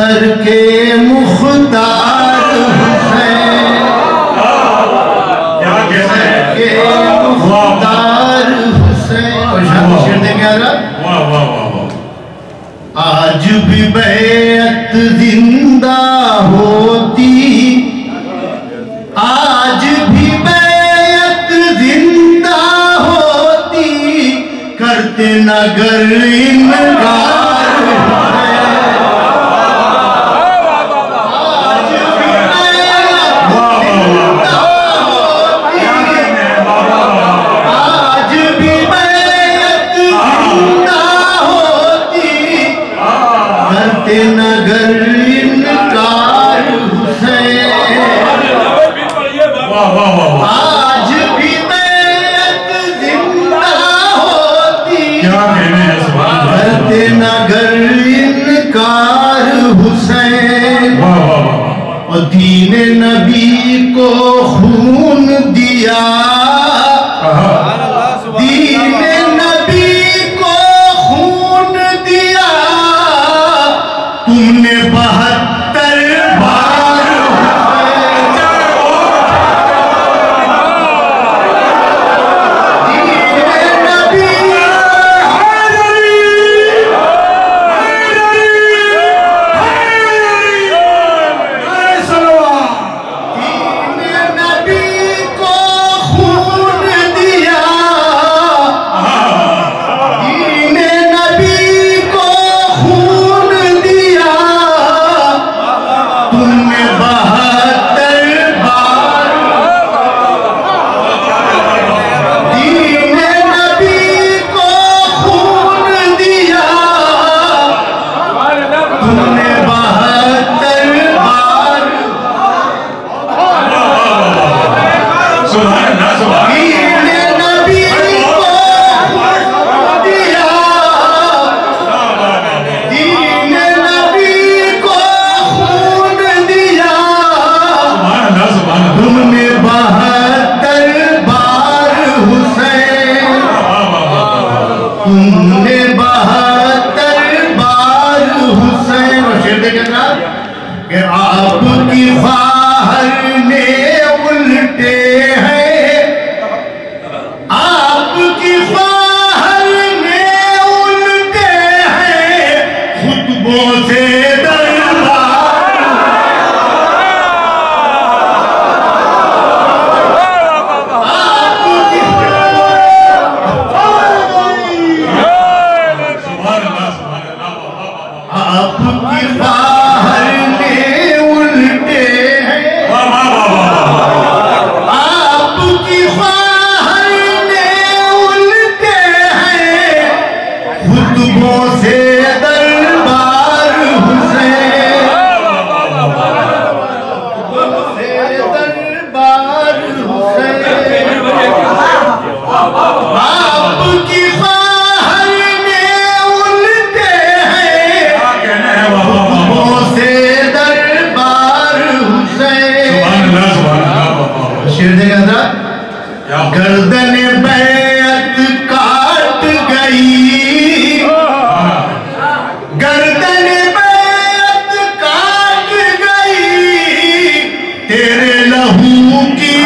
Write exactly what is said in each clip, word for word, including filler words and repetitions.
کوثر کے مختار حسین، کوثر کے مختار حسین. اور شیر دیں گے آرہا آج بھی بیعت زندہ ہوتی، آج بھی بیعت زندہ ہوتی، کرتے نگر انکار حسین. آج بھی بیعت زندہ ہوتی، آج بھی بیعت زندہ ہوتی، کرتے نگر انکار حسین. آج بھی بیعت زندہ ہوتی، کرتے نگر انکار حسین. اور دین نبی کو خون دیا، دین نبی کو خون دیا، تم نے بہتر بار کہ آپ کی خواہر نے الٹے ہیں، آپ کی خواہر نے الٹے ہیں، خطبوں سے دربار. آپ کی آپ کی خواہر نے الٹے ہیں، آپ کی خواہر نے الٹے ہیں، خطبوں سے دربار حسین. خطبوں سے دربار حسین. آپ کی خواہر نے الٹے ہیں، خطبوں سے دربار حسین. شیر دے گا حضرات. گردن بیعت کاٹ گئی، گردن بیعت کاٹ گئی، تیرے لہو کی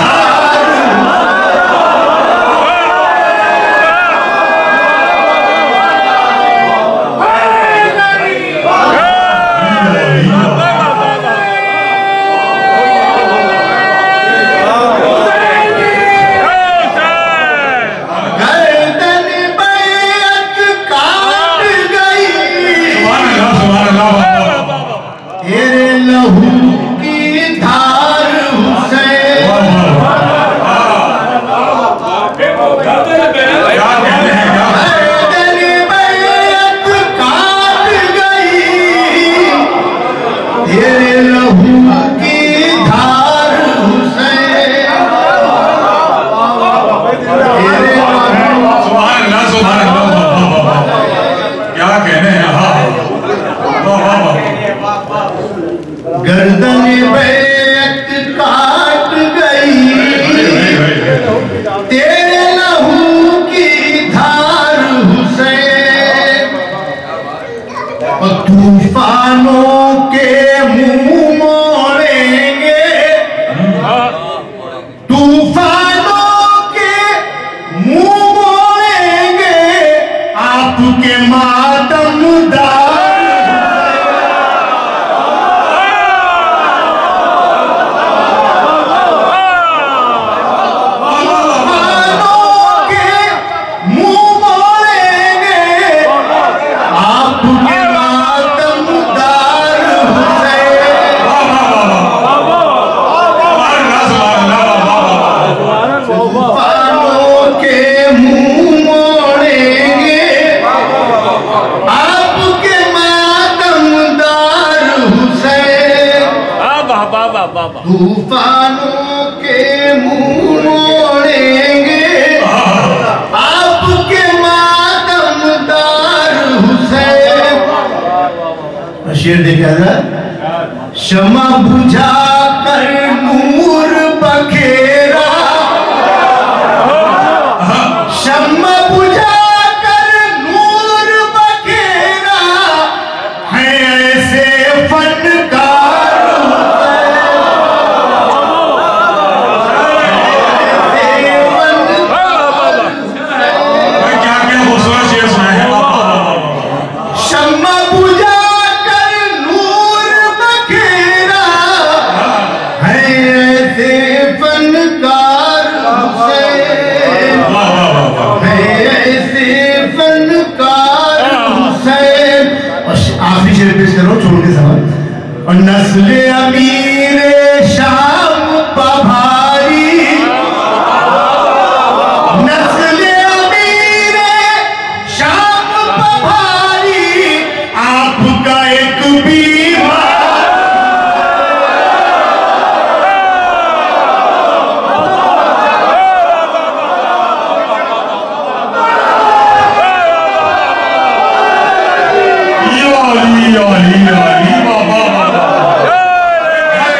گردن بیعت کاٹ گئی، تیرے لہو کی دھار حسین. اور طوفانوں वाह वाह वाह वाह। तूफानों के मुंह मोड़ेंगे आपके मातमदार हुसैन। शेर देखा था, शमा बुझा कर नूर बखेरा, शमा बुझा कर नूर बखेरा, है ऐसे फनकार क्या क्या खूबसूरत शेर सुनाए हैं। शम्मा बुझा कर नूर बखेरा, है ऐसे फनकार हुसैन, है ऐसे फनकार हुसैन। और आखिरी शेर पेश करो छोड़ के सवाल। और नस्ल अमीर शाम पभारी, नस्ल अमीर शाम पभारी, आपका एक बीमार या अली या अली या अली वाह वाह वाह।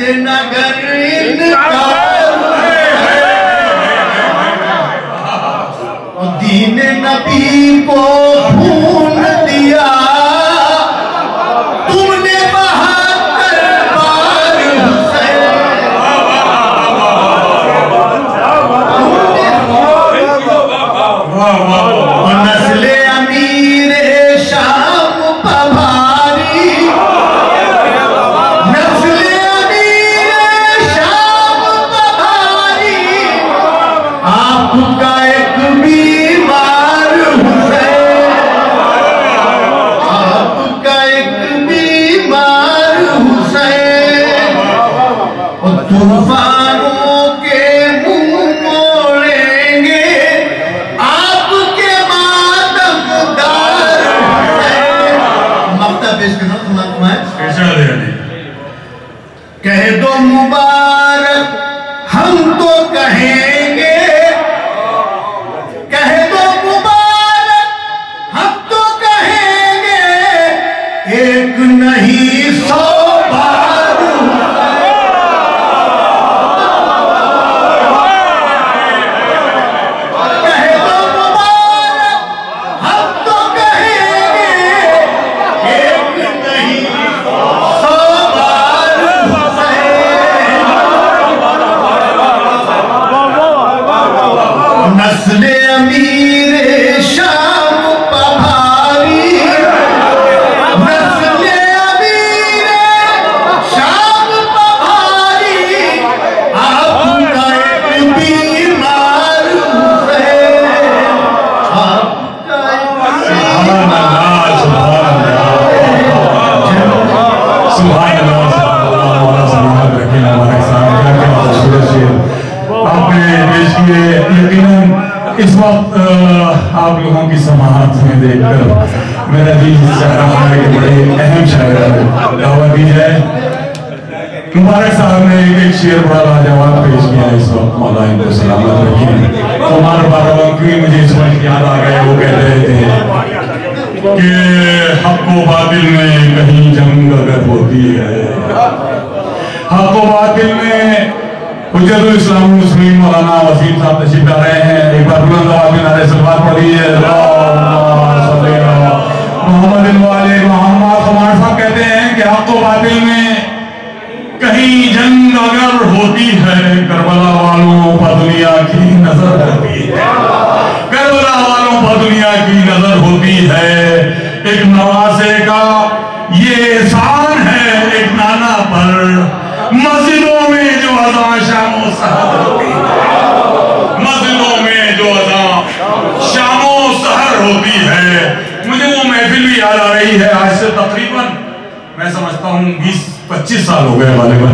नगर इनकार, दीन नबी को खून दिया तुमने बहाकर बार हुसैन, और नस्ले अमीर शाम पभारी, नस्ले अमीर शाम पभारी, आपका एक बीमार हुसैन, आपका एक बीमार हुसैन, और तूफानों के मुंह मोड़ेंगे आपके मातमदार हुसैन। मक्ता पेश करना तुम्हारा है, कह दो मुबारक हम तो कहेंगे, कह दो मुबारक हम तो कहेंगे, एक नहीं सौ बार कह दो मुबारक हम तो कहेंगे, एक नहीं सौ बार नस्ले अमीर शाम पभारी, नस्ले अमीर शाम पभारी, आपका एक बीमार हुसैन, आपका एक आपने पेश किए। यकीनन इस वक्त आप लोगों की समाअत में देखकर मेरा दिल चाह रहा है कि बड़े अहम शायर दावत दी जाए। मुबारक साहब ने एक शेर बड़ा लाजवाब पेश किया इस वक्त, मौला इनको सलामत रखिए। उमर बाराबंकी मुझे इस वक्त याद आ गए, वो कह रहे थे कि हक व बातिल में कहीं जंग अगर होती है, हक व बातिल में हुज्जतुल इस्लाम मुस्लिम मौलाना वसीम साहब तशरीफ ला रहे हैं। एक बार बुलंद आवाज में नारे सलवात पढ़िए, मोहम्मद वाले मोहम्मद कुमार साहब कहते हैं कि हक व बातिल में कहीं जंग अगर होती है, करबला वालों पर दुनिया की नजर होती है, करबला वालों पर दुनिया की नजर होती है। एक नवासे का ये एहसान है एक नाना पर, मस्जिदों में जो अज़ान शामो सहर होती है, मस्जिदों में जो अज़ान शामो सहर होती है। मुझे वो महफिल भी याद आ रही है, आज से तकरीबन मैं समझता हूँ बीस पच्चीस साल हो गए गालिबन,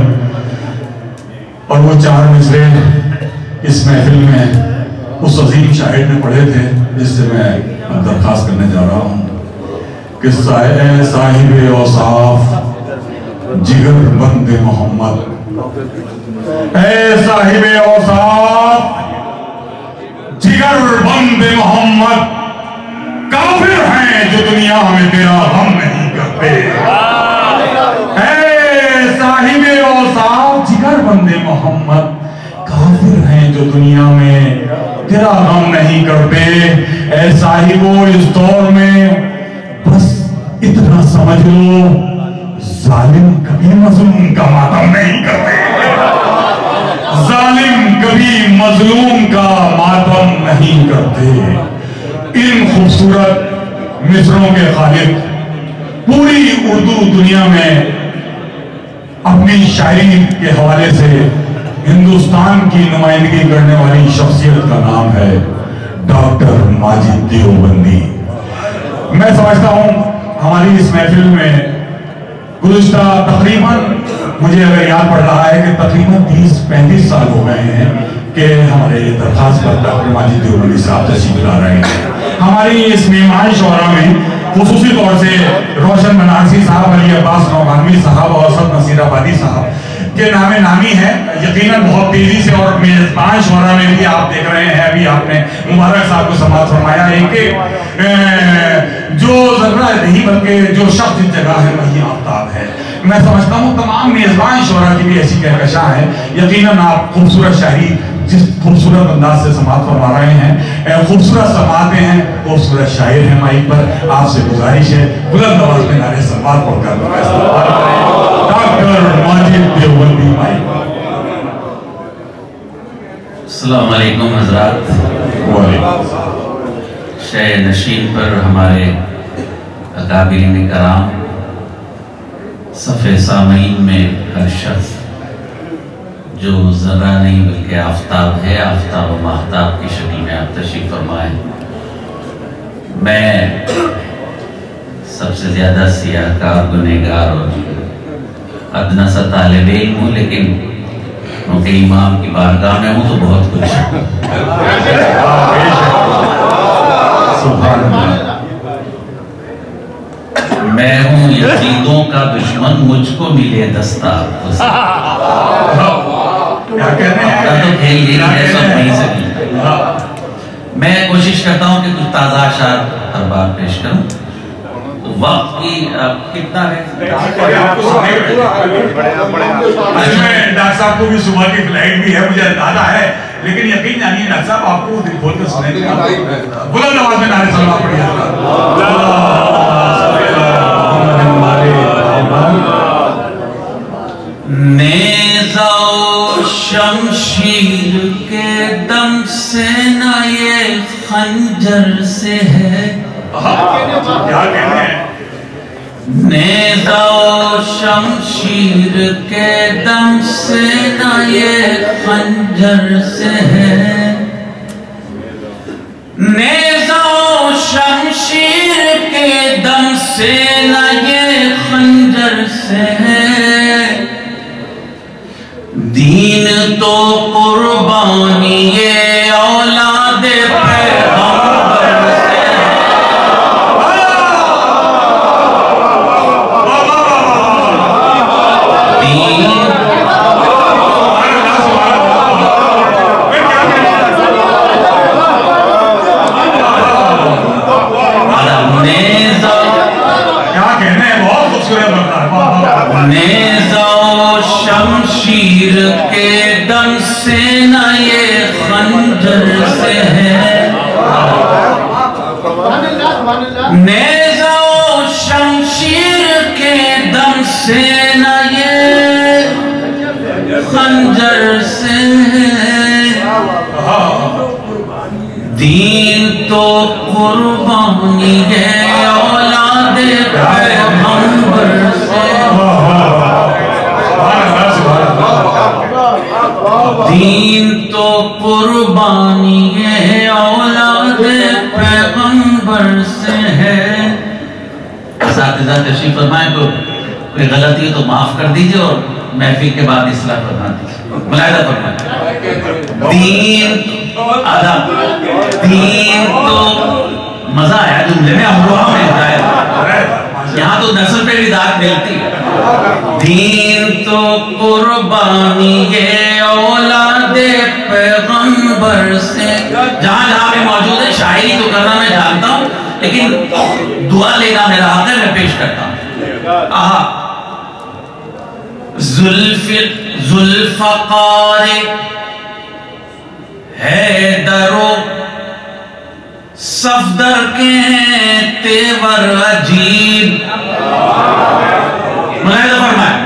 और वो चार मिसरे इस महफिल में उस अजीम शाहिद ने पढ़े थे जिससे मैं दरखास्त करने जा रहा हूँ कि साहिब औसाफ जिगर बंद मोहम्मद, ऐ साहिब औसाफ जिगर बंद मोहम्मद, काफिर हैं जो दुनिया में तेरा गम नहीं करते। ऐ साहिब औसाफ जिगर बंद मोहम्मद, काफिर हैं जो दुनिया में तेरा गम नहीं करते। ऐ साहिबो इस दौर में बस इतना समझ लो, जालिम कभी मजलूम का मातम नहीं करते, जालिम कभी मजलूम का मातम नहीं करते। इन खूबसूरत मिसरों के खालिक पूरी उर्दू दुनिया में अपनी शायरी के हवाले से हिंदुस्तान की नुमाइंदगी करने वाली शख्सियत का नाम है डॉक्टर माजिद देवबंदी। मैं समझता हूं हमारी इस महफिल में गुज़िश्ता तकरीबन, मुझे अगर याद पड़ रहा है कि तकरीबन तीस पैंतीस साल हो गए हैं कि हमारे दरखास्त पर डॉक्टर माजिद देवबंदी साहब तशरीफ ला रहे हैं। हमारी इस मेहमान शोरा में खुसूसी तौर से रोशन बनारसी साहब, अली अब्बास नौगानवी साहब और असद नसीराबादी साहब کے نام نامی ہے یقیناً بہت تیزی سے، اور میزبان شورا میں بھی آپ دیکھ رہے ہیں ابھی آپ نے مبارک صاحب کو سماعت فرمایا ہے کہ جو ذرہ نہیں بلکہ جو شخص جس جگہ ہے وہی آفتاب ہے۔ میں سمجھتا ہوں تمام میزبان شورا کی بھی ایسی کہکشاں ہے، یقیناً آپ خوبصورت شاعری جس خوبصورت انداز سے سماعت فرما رہے ہیں، خوبصورت سماعتیں ہیں، خوبصورت شاعر ہیں، مائک پر آپ سے گزارش ہے بلند آواز میں نعرہ سلوات پڑھ کر استقبال کریں ڈاکٹر ماجد دیوبندی مائک۔ السلام علیکم حضرات۔ شہ نشین پر ہمارے اکابرین کرام، صف سامعین میں ہر شخص جو ذرہ نہیں بلکہ آفتاب ہے، آفتاب و ماہتاب کی شکل میں آپ تشریف فرمائیں۔ میں سب سے زیادہ سیاہکار، گنہگار اور ادنا سا طالب علم ہوں، لیکن کیونکہ امام کی بارگاہ میں ہوں تو بہت کچھ میں ہوں یزیدوں کا دشمن، مجھ کو ملے دستار میں کوشش کرتا ہوں کہ کچھ تازہ اشعار ہر بار پیش کروں۔ وقت کی کتنا ہے؟ ڈاکٹر صاحب کو بھی صبح کی فلائٹ بھی ہے، مجھے اندازہ ہے، لیکن یقین جانیے ڈاکٹر صاحب آپ کو دل کھول کر سنیں گے۔ بلند آواز میں نعرہ سلوات پڑھیے۔ نیزہ و شمشیر کے دم سے نہ یہ خنجر سے ہے، کیا کہنے ہیں؟ نیزہ و شمشیر کے دم سے نہ یہ خنجر سے ہے، نیزہ و شمشیر کے دم سے نہ یہ خنجر سے ہے، دین تو قربانی یہ اولاد پیغمبر سے ہے۔ نیزہ و شمشیر کے دم سے نہ یہ خنجر سے ہے، نیزہ و شمشیر کے دم سے نہ یہ خنجر سے ہے، دین تو قربانی ہے اولاد پیغمبر سے، دین تو قربانی ہے اولاد پیغمبر سے ہے۔ اساتذہ تشریف فرمائیں، کوئی غلطی ہو تو معاف کر دیجئے اور محفل کے بعد اصلاح فرما دیجئے، ملاحظہ فرمائیں۔ دین آداب، دین تو مزہ آیا جملے میں، امروہا میں ہدایت، یہاں تو نسل پہ بھی داد ملتی ہے۔ دین تو قربانی ہے اولاد پیغمبر سے، جہاں جہاں میں موجود ہے شاعری تو کرنا میں جانتا ہوں، لیکن دعا لینا میرا حق ہے، میں پیش کرتا ہوں۔ آہا ذوالفقار حیدر و صفدر کے ہیں تیور عجیب، ملاحظہ فرمائیں،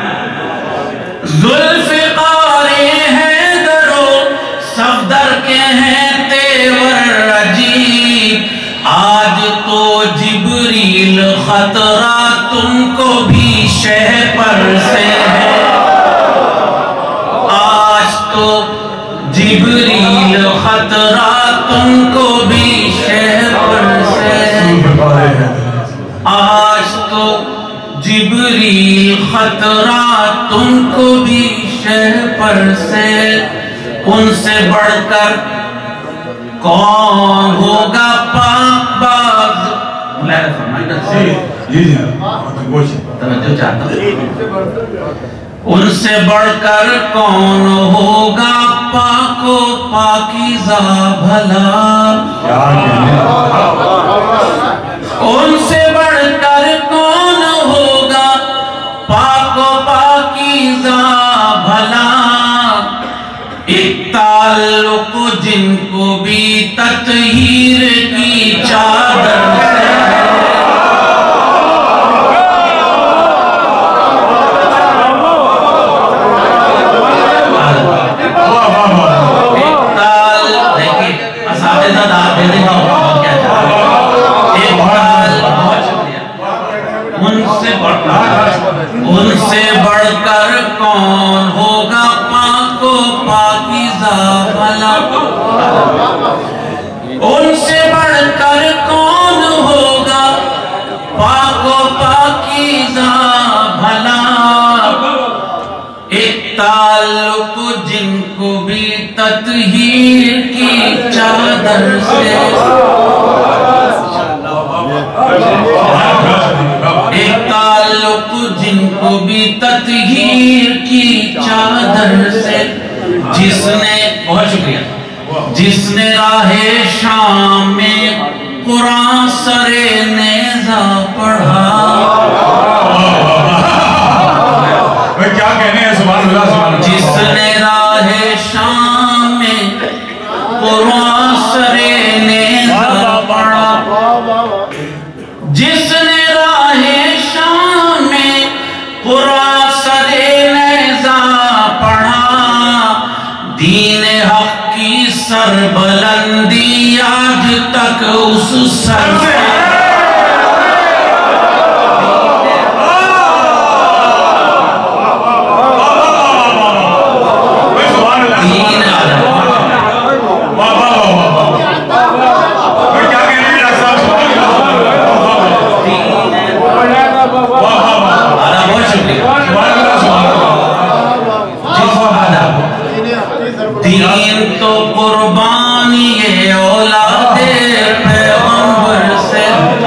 ذوالفقار حیدر و صفدر کے ہیں تیور عجیب، آج تو جبریل خطرہ تم کو بھی شہ پر سے ہے، آج تو جبریل خطرہ تم کو بھی شہ پر سے ہے، آج تو جبریل خطرہ تم کو بھی شہ پر سے، ان سے بڑھ کر کون ہوگا پاک باز، ملاحظہ فرمائیں، توجہ چاہتا ہوں، ان سے بڑھ کر کون ہوگا پاک و پاکیزہ بھلا، ان سے بڑھ کر کون ہوگا پاک و پاکیزہ بھلا، ایک تعلق جن کو بھی تطہیر کی چادر سے ان سے بڑھ کر کون ہوگا پاک و پاکیزہ بھلا، ان سے بڑھ کر کون ہوگا پاک و پاکیزہ بھلا، ایک تعلق جن کو بھی تطہیر کی چادر سے، ایک تعلق جن کو بھی تطہیر کی چادر سے، جس نے بہت شکریہ جس نے راہ شام میں قرآن سر نیزہ پڑھا، کیا کہنے ہیں سبحان اللہ سبحان اللہ، جس نے راہ شام میں قرآن سر نیزہ پڑھا، جس نے راہ شام میں قرآن سر نیزہ پڑھا، دین حق کی سر بلندی آج تک اس سر سے دین تو قربانی ہے اولاد پیغمبر سے،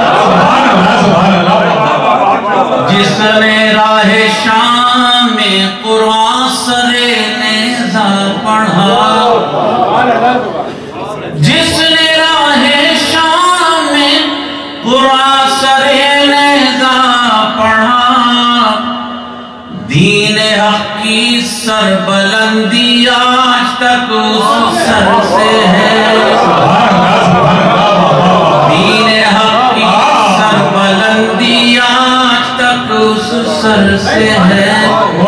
جس نے راہ شام میں قرآن سر نیزہ پڑھا، جس نے راہ شام میں قرآن سر نیزہ پڑھا، دین حق کی سر بلندی آج تک اس سر سے ہے، دین حق کی سر بلندی آج تک اس سر سے ہے۔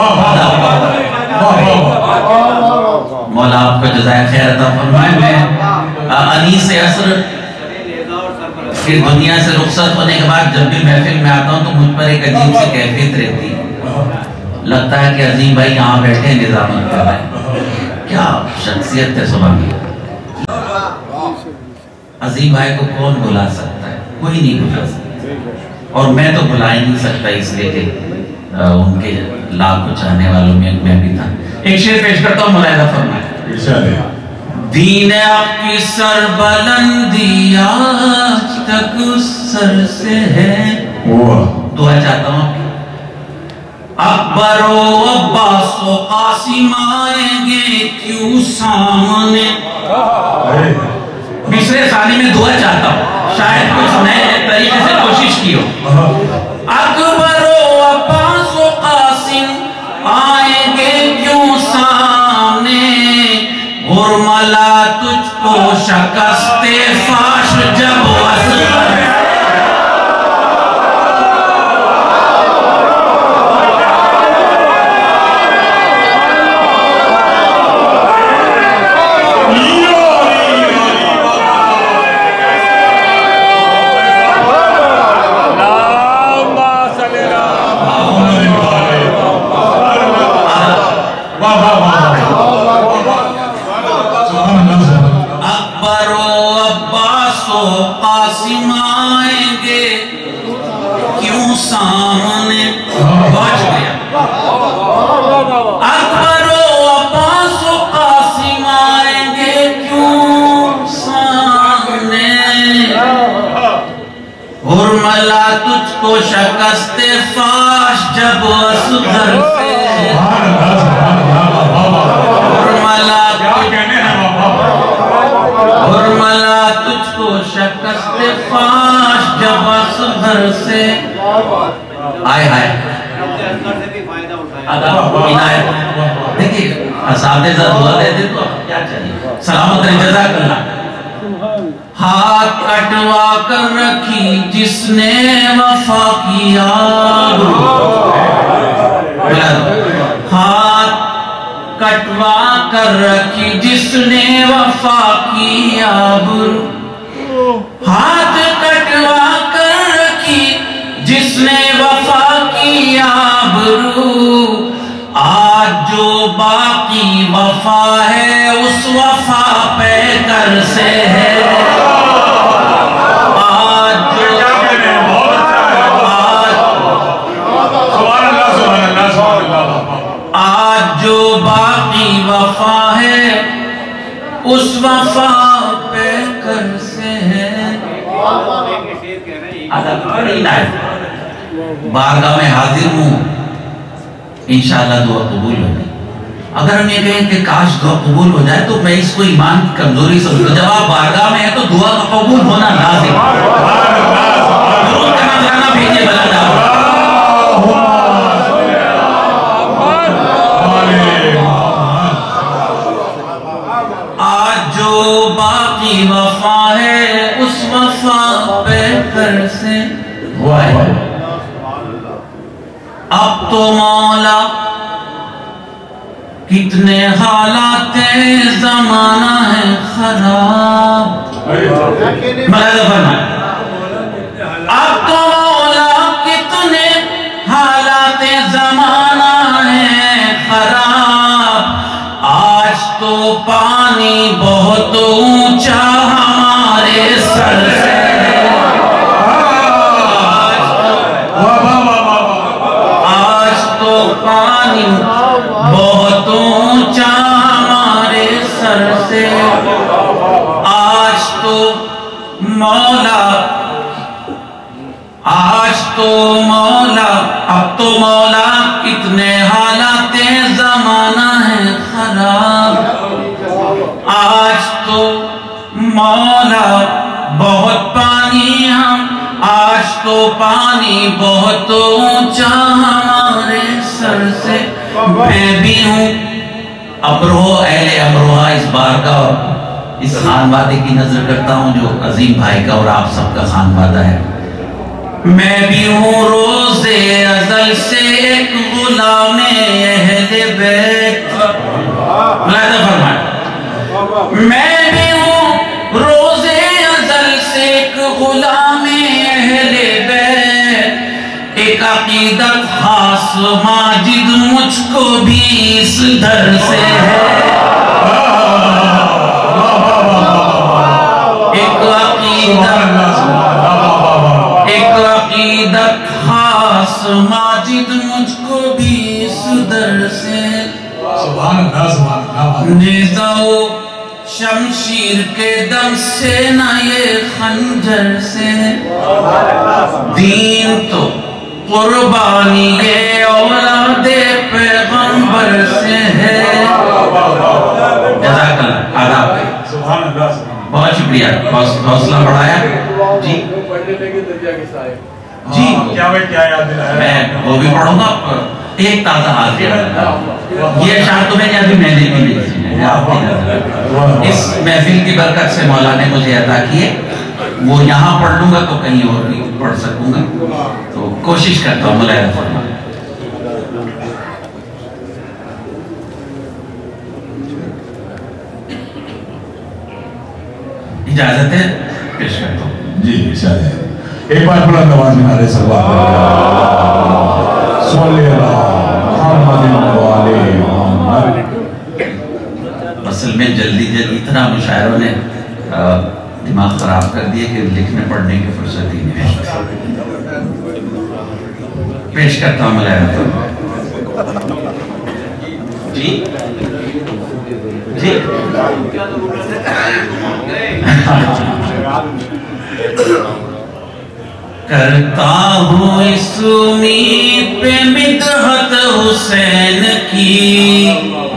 مولا آپ کو جزائے خیر عطا فرمائے۔ میں انیس عصر پھر دنیا سے رخصت ہونے کے بعد جب بھی محفل میں آتا ہوں تو مجھ پر ایک عجیب سی کیفیت رہتی ہے، لگتا ہے کہ عظیم بھائی یہاں بیٹھے ہیں نظامت کر رہے ہیں، کیا شخصیت ہے سبحان اللہ۔ عظیم بھائی کو کون بھلا سکتا ہے؟ کوئی نہیں بھلا سکتا، اور میں تو بھلا ہی نہیں سکتا، اس لیے کہ ان کے لاکھوں چاہنے والوں میں میں بھی تھا۔ ایک شعر پیش کرتا ہوں، ملاحظہ فرمائیں۔ دین حق کی سر بلندی آج تک اس سر سے ہے، دعا چاہتا ہوں اکبر و عباس و قاسم آئیں گے کیوں سامنے، مصرے ثانی میں دعا چاہتا ہوں، شاید کچھ نئے طریقے سے کوشش کی ہو۔ اکبر و عباس و قاسم آئیں گے کیوں سامنے، غرملا تجھ کو شکست فاش جب اصغر حرملا تجھ کو شکست فاش جب اصغر سے حرملا حرملا تجھ کو شکست فاش جب اصغر سے آئے آئے عنایت دیکھئے اساتذہ دعا دے دے تو کیا چاہیے سلامت رہے جزاک اللہ ہاتھ کٹوا کر رکھی جس نے وفا کیا ہاتھ کٹوا کر رکھی جس نے وفا کیا ہاتھ کٹوا کر رکھی جس نے وفا کیا برو آج جو باقی وفا ہے اس وفا پہ کر سے ہے آج جو آج جو باقی وفا ہے اس وفا پہ کر سے ہے بارگاہ میں حاضر ہوں انشاءاللہ دعا قبول ہوگی اگر ہم یہ کہیں کہ کاش دعا قبول ہو جائے تو میں اس کو ایمان کی کمزوری سمجھتا ہوں جب آپ بارگاہ میں ہیں تو دعا قبول ہونا لازم درود کا نظرانہ بھیجئے بلند آج جو باقی وفا ہے اس وفا پہ کر سے ہوا ہے اب تو مولا کتنے حالات زمانہ ہے خراب ملاحظہ فرمائے اب تو مولا کتنے حالات زمانہ ہے خراب آج تو پانی بہت اونچا ہمارے سر سے بہت اونچا ہمارے سر سے آج تو مولا آج تو مولا اب تو مولا کتنے حالات زمانہ ہے خراب آج تو مولا بہت پانی ہم آج تو پانی بہت اونچا ہمارے سر سے میں بھی ہوں امروہ اہل امروہ اس بار کا اور اس خانوادے کی نظر کرتا ہوں جو عظیم بھائی کا اور آپ سب کا خانوادہ ہے میں بھی ہوں روز ازل سے ایک غلام اہل بیت ملاحظہ فرمائے میں بھی ہوں روز ازل سے ایک غلام اہل بیت ایک عقیدت خاص ماجد مجھ کو بھی اس در سے ہے ایک عقیدت ایک عقیدت خاص ماجد مجھ کو بھی اس در سے نیزہ و شمشیر کے دم سے نہ یہ خنجر سے دین تو قربانی یہ اولاد پیغمبر سے ہے جزاک اللہ آداب بہت شکریہ حوصلہ بڑھایا جی جی کیا میں کیا یاد دلایا میں وہ بھی پڑھوں گا ایک تازہ حال کیا یہ اشعار تو میں نے ابھی میں نے بھی نہیں سنے اس محفل کی برکت سے مولا نے مجھے عطا کیے وہ یہاں پڑھ لوں گا تو کہیں اور بھی پڑھ سکوں گا تو کوشش کرتا ہوں ملاحظہ فرمائیں اجازت ہے پیش کرتا ہوں جی اجازت ایک بار بلند آواز میں نعرہ صلوات صلی اللہ محمد وعلی محمد اصل میں جلدی جلدی اتنا مشاعروں نے دماغ خراب کر دیے کہ لکھنے پڑھنے کی فرصت ہی نہیں پیش کرتا ہوں ملاحظہ جی جی کرتا ہوں اس امید پہ مدحت حسین کی،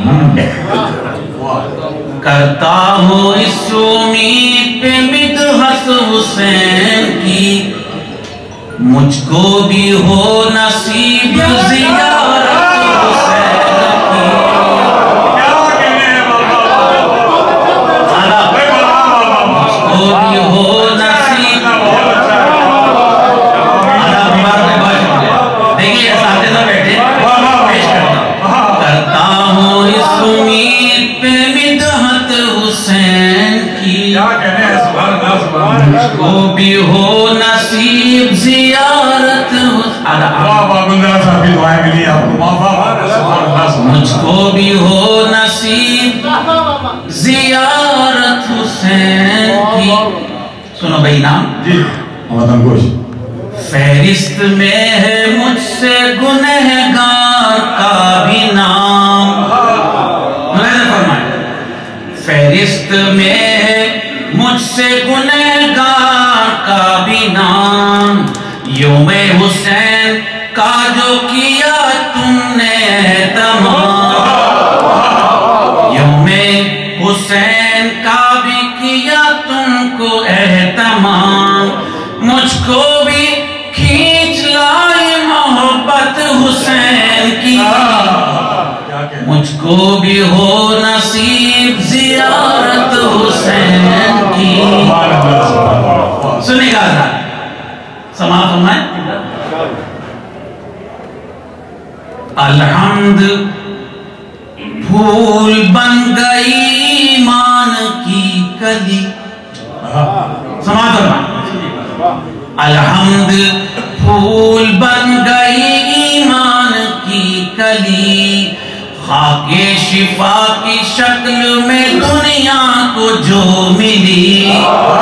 کرتا ہوں اس امید پہ مدحت حسین کی، مجھ کو بھی ہو نصیب زیارت حسین کی۔ مجھ کو بھی ہو نصیب، دیکھیے اساتذہ بیٹھے پیش کرتا ہوں، کرتا ہوں اس امید پہ مدحت حسین کی، مجھ کو بھی ہو نصیب زیارت مجھ کو بھی ہو نصیب زیارت حسین کی۔ سنو بھائی نام جی وطن گوش فہرست میں ہے مجھ سے گنہگار کا بھی نام، ملاحظہ فرمائیں، فہرست میں ہے مجھ سے گنہگار کا بھی نام، یوم حسین کا جو کیا تم نے اہتمام، یوم حسین کا بھی کیا تم کو اہتمام، مجھ کو بھی کھینچ لائی محبت حسین کی، مجھ کو بھی ہو نصیب زیارت حسین کی۔ سنی گا ذرا سماعت فرمائیں۔ الحمد پھول بن گئی ایمان کی کلی، سماعت فرمائیں۔ الحمد پھول بن گئی ایمان کی کلی، خاک شفا کی شکل میں دنیا کو جو ملی،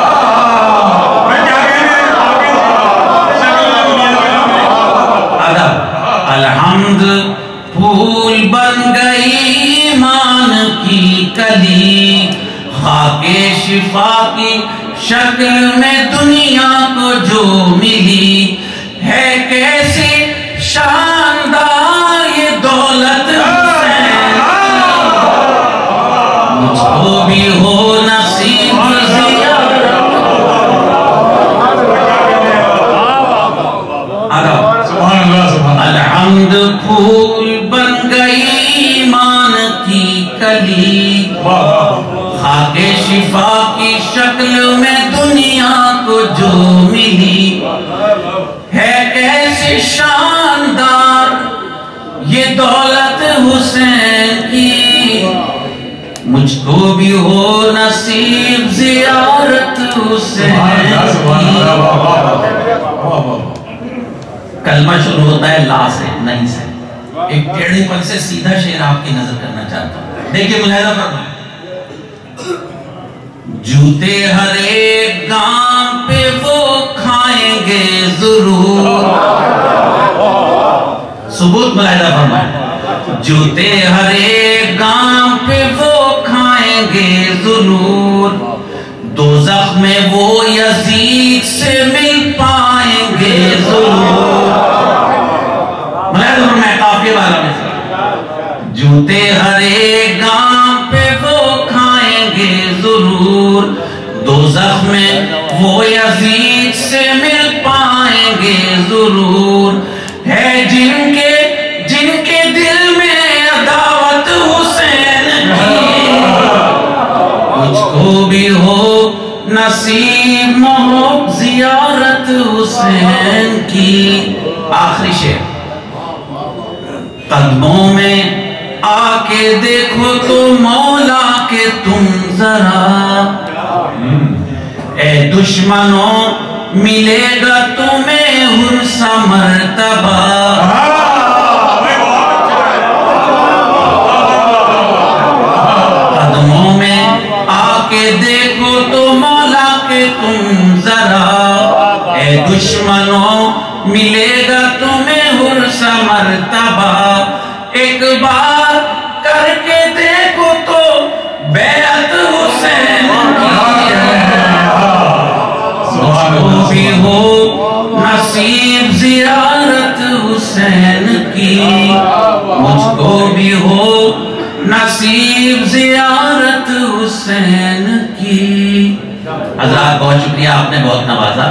الحمد پھول بن گئی ایمان کی کلی، خاک شفا کی شکل میں دنیا کو جو ملی، ہے کیسی شاندار یہ دولت حسین کی، مجھ کو بھی ہو نصیب زیارت۔ الحمد پھول بن گئی ایمان کی کلی، خاک شفا کی شکل میں دنیا کو جو ملی، ہے کیسی شاندار یہ دولت حسین کی، مجھ کو بھی ہو نصیب زیارت حسین کی۔ کلمہ شروع ہوتا ہے لا سے، نہیں سے، ایک ٹیڑھے پن سے سیدھا شعر آپ کی نظر کرنا چاہتا ہوں، دیکھیں ملاحظہ فرمائیں۔ جوتے ہر ایک گام پہ وہ کھائیں گے ضرور، ثبوت ملاحظہ فرمائیں۔ جوتے ہر ایک گام پہ وہ کھائیں گے ضرور، دوزخ میں وہ یزید سے مل پائیں گے ضرور، ملاحظہ فرمائیں قافیہ والا میں سے، جوتے ہر ایک گام پہ وہ کھائیں گے ضرور، دوزخ میں وہ یزید سے مل پائیں گے ضرور، ہے جن کے جن کے دل میں عداوت حسین کی، مجھ کو بھی ہو نصیب محب زیارت حسین کی۔ آخری شعر، قدموں میں آ کے دیکھو تو مولا کے تم ذرا، اے دشمنوں ملے گا تمہیں حرصہ مرتبہ، قدموں میں آ کے دیکھو تو مولا کے تم ذرا، اے دشمنوں ملے گا تمہیں حرصہ مرتبہ، ایک بار کر کے دیکھو تو بیعت حسین کی، مجھ کو بھی ہو نصیب زیارت حسین کی، مجھ کو بھی ہو نصیب زیارت حسین کی۔ حضرات بہت شکریہ، آپ نے بہت نوازا۔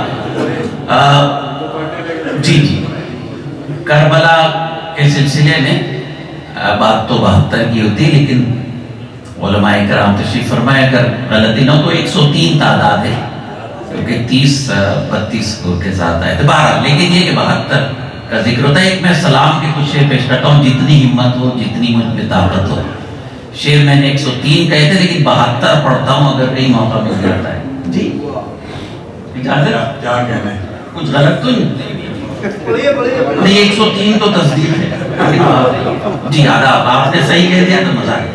جی جی کربلا کے سلسلے میں بات تو بہتر کی ہوتی، لیکن علماء کرام تشریف فرمائے، اگر غلطی نہ تو ایک سو تین تعداد ہے، کیونکہ تیس بتیس کو کے ساتھ آئے تھے بارہ، لیکن یہ کہ بہتر کا ذکر ہوتا ہے۔ ایک میں سلام کے کچھ شعر پیش کرتا ہوں، جتنی ہمت ہو، جتنی مجھ میں طاقت ہو۔ شعر میں نے ایک سو تین کہے تھے، لیکن بہتر پڑھتا ہوں اگر کہیں موقع مل جاتا ہے۔ جی اجازت؟ کیا کہنے کچھ غلط تو نہیں؟ نہیں، ایک سو تین تو تصدیق ہے۔ جی آداب، آپ نے صحیح کہہ دیا تو مزہ ہے۔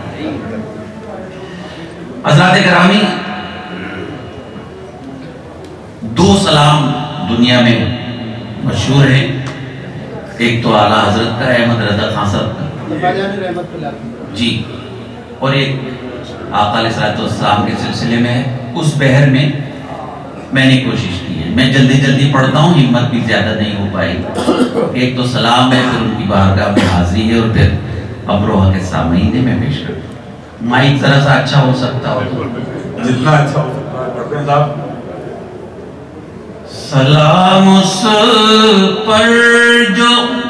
حضرات گرامی، دو سلام دنیا میں مشہور ہیں، ایک تو اعلیٰ حضرت کا ہے، احمد رضا خان صاحب کا، جی، اور ایک آقا علیہ السلام کے سلسلے میں ہے۔ اس بحر میں میں نے کوشش کی ہے، میں جلدی جلدی پڑھتا ہوں، ہمت بھی زیادہ نہیں ہو پائی۔ ایک تو سلام ہے، پھر ان کی بارگاہ میں حاضری ہے، اور پھر امروہہ کے سامعین میں پیش کرتا ہوں۔ مائک ذرا سا اچھا ہو سکتا ہو تو جتنا اچھا ہو سکتا ہے پڑھتے ہیں صاحب۔ سلام اس پر جو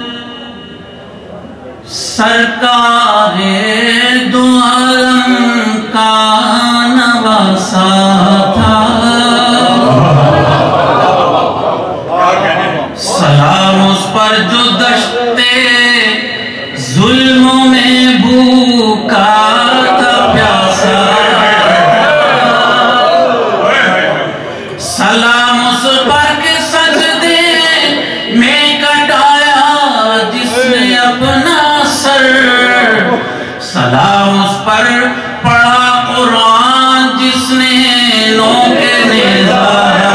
سرکار دو عالم کا نواسا تھا، سلام اس پر جو دشتے ظلموں میں بھوکا تھا پیاسا، سلام اس پر کے سجدے میں کٹایا جس نے اپنا سر، سلام اس پر پڑھا قرآن جس نے نوکے نیزہ،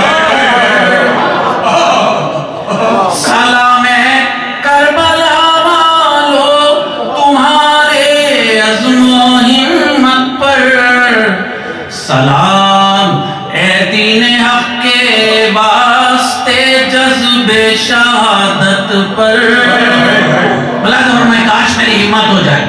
سلام ہے کربلا والو تمہارے عزم و ہمت پر، سلام اے دین حق کے واسطے جذب شہادت پر۔ بلا دور میں کاش میری ہمت ہو جائے۔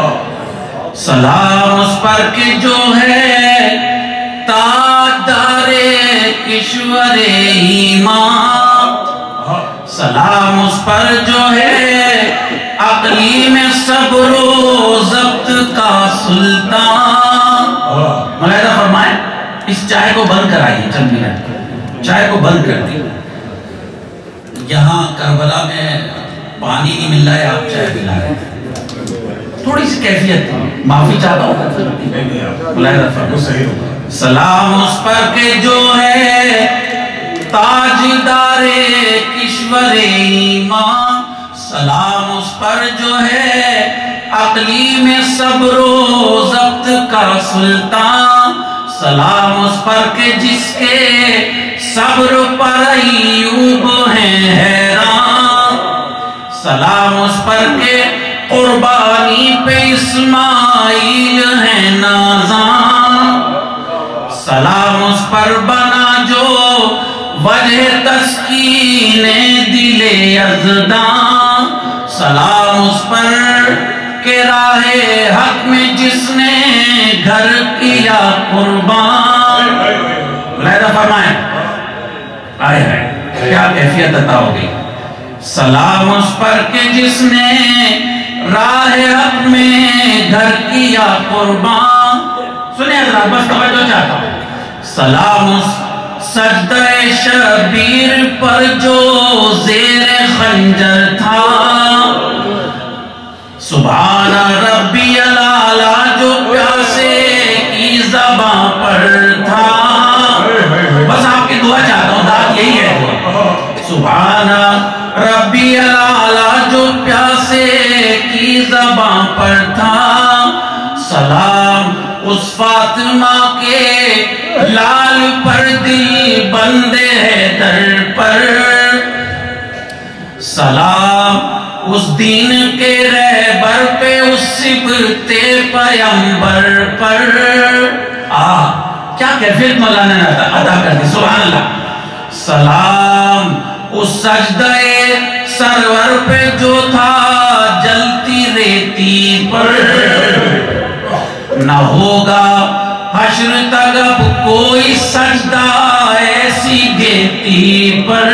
سلام اس پر کہ جو ہے تاجدار کشور ایمان، سلام اس پر جو ہے اقلیم صبر و ضبط کا سلطان۔ ملاحظہ فرمائیں، اس چائے کو بند کرائیے، چند منٹ چائے کو بند کر دی۔ یہاں کربلا میں پانی نہیں مل رہا ہے، آپ چائے پلا رہے ہیں، تھوڑی سی کیفیت معافی چاہتا ہوں۔ ملاحظہ فرمائیں، سلام اس پر کہ جو ہے تاجدار کشور ایمان، سلام اس پر جو ہے اقلیم صبر و ضبط کا سلطان، سلام اس پر کہ جس کے صبر پر ایوب ہیں حیران، سلام اس پر کہ قربانی پہ اسماعیل ہیں نازاں، سلام اس پر بنا جو وجہ تسکین دل یزداں، سلام اس پر کہ راہ حق میں جس نے گھر کیا قربان۔ ملاحظہ فرمائیں، آئے آئے کیا کیفیت عطا ہو گئی۔ سلام اس پر کہ جس نے راہ حق میں گھر کیا قربان۔ سنیں حضرات، بس توجہ چاہتا ہوں۔ سلام اس سجدہ شبیر پر جو زیر خنجر تھا، سبحان ربی العالی جو پیاسے کی زباں پر تھا۔ بس آپ کی دعا چاہتا ہوں، دعا یہی ہے، سبحان ربی العالی جو پیاسے کی زباں پر تھا، سلام اس فاطمہ کے لال پر دل بندے ہے در پر، سلام اس دین کے رہبر پہ اس صبت پیمبر پر۔ آہ کیا کیفیت مولانا نے عطا کر دی، سبحان اللہ۔ سلام اس سجدہ سرور پہ جو تھا جلتی ریتی پر، نہ ہوگا حشر تک اب کوئی سجدہ ایسی گیتی پر۔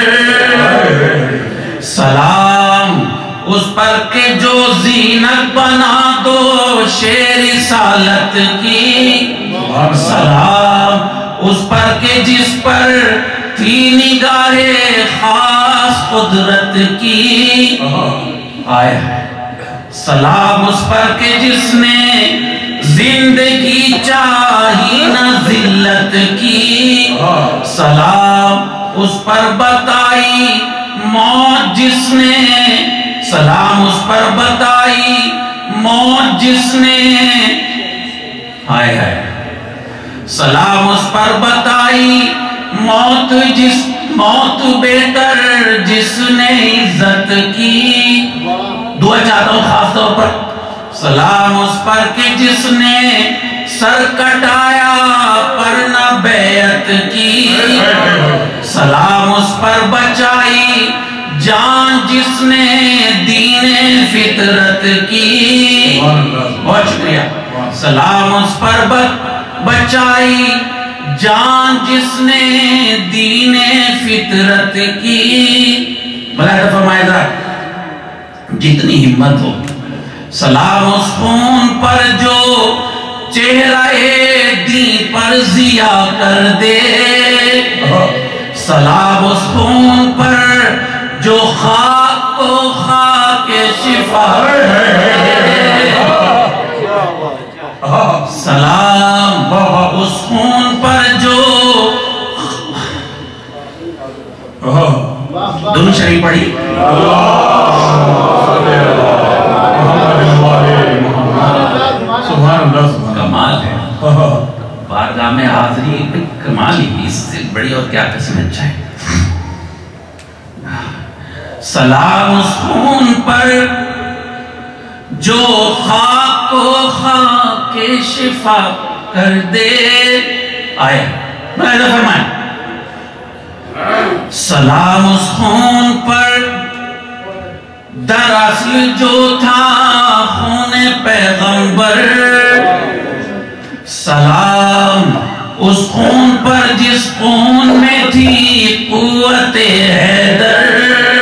سلام اس پر کہ جو زینت بنا دو شیر رسالت کی، سلام اس پر کہ جس پر تھی نگاہ خاص قدرت کی، آئے سلام اس پر کہ جس نے زندگی چاہی نہ ذلت کی، سلام اس پر بتائی موت جس نے، سلام اس پر بتائی موت جس نے، ہائے ہائے سلام اس پر بتائی موت جس موت بہتر جس نے عزت کی۔ دعا چاہتا ہوں خاص طور پر، سلام اس پر کہ جس نے سر کٹایا پر نہ بیعت کی، سلام اس پر بچائی جان جس نے دین فطرت کی۔ بہت شکریہ۔ سلام اس پر بچائی جان جس نے دین فطرت کی۔ بلائے فرمائے ذرا جتنی ہمت ہو، سلام اس خون پر جو چہرہ دین پر ضیاء کر دے، سلام اس خون پر جو خاک کو خاک شفا دے، سلام اس خون پر جو دونوں شریف پڑھی کمال ہے بارگاہ میں حاضری، کمال ہی، اس سے بڑی اور کیا قسم اچھا ہے۔ سلام اس خون پر جو خاک کو خاک شفا کر دے، آئے بلائے فرمائے سلام اس خون پر دراصل جو تھا خون پیغمبر، سلام اس خون پر جس خون میں تھی قوت حیدر،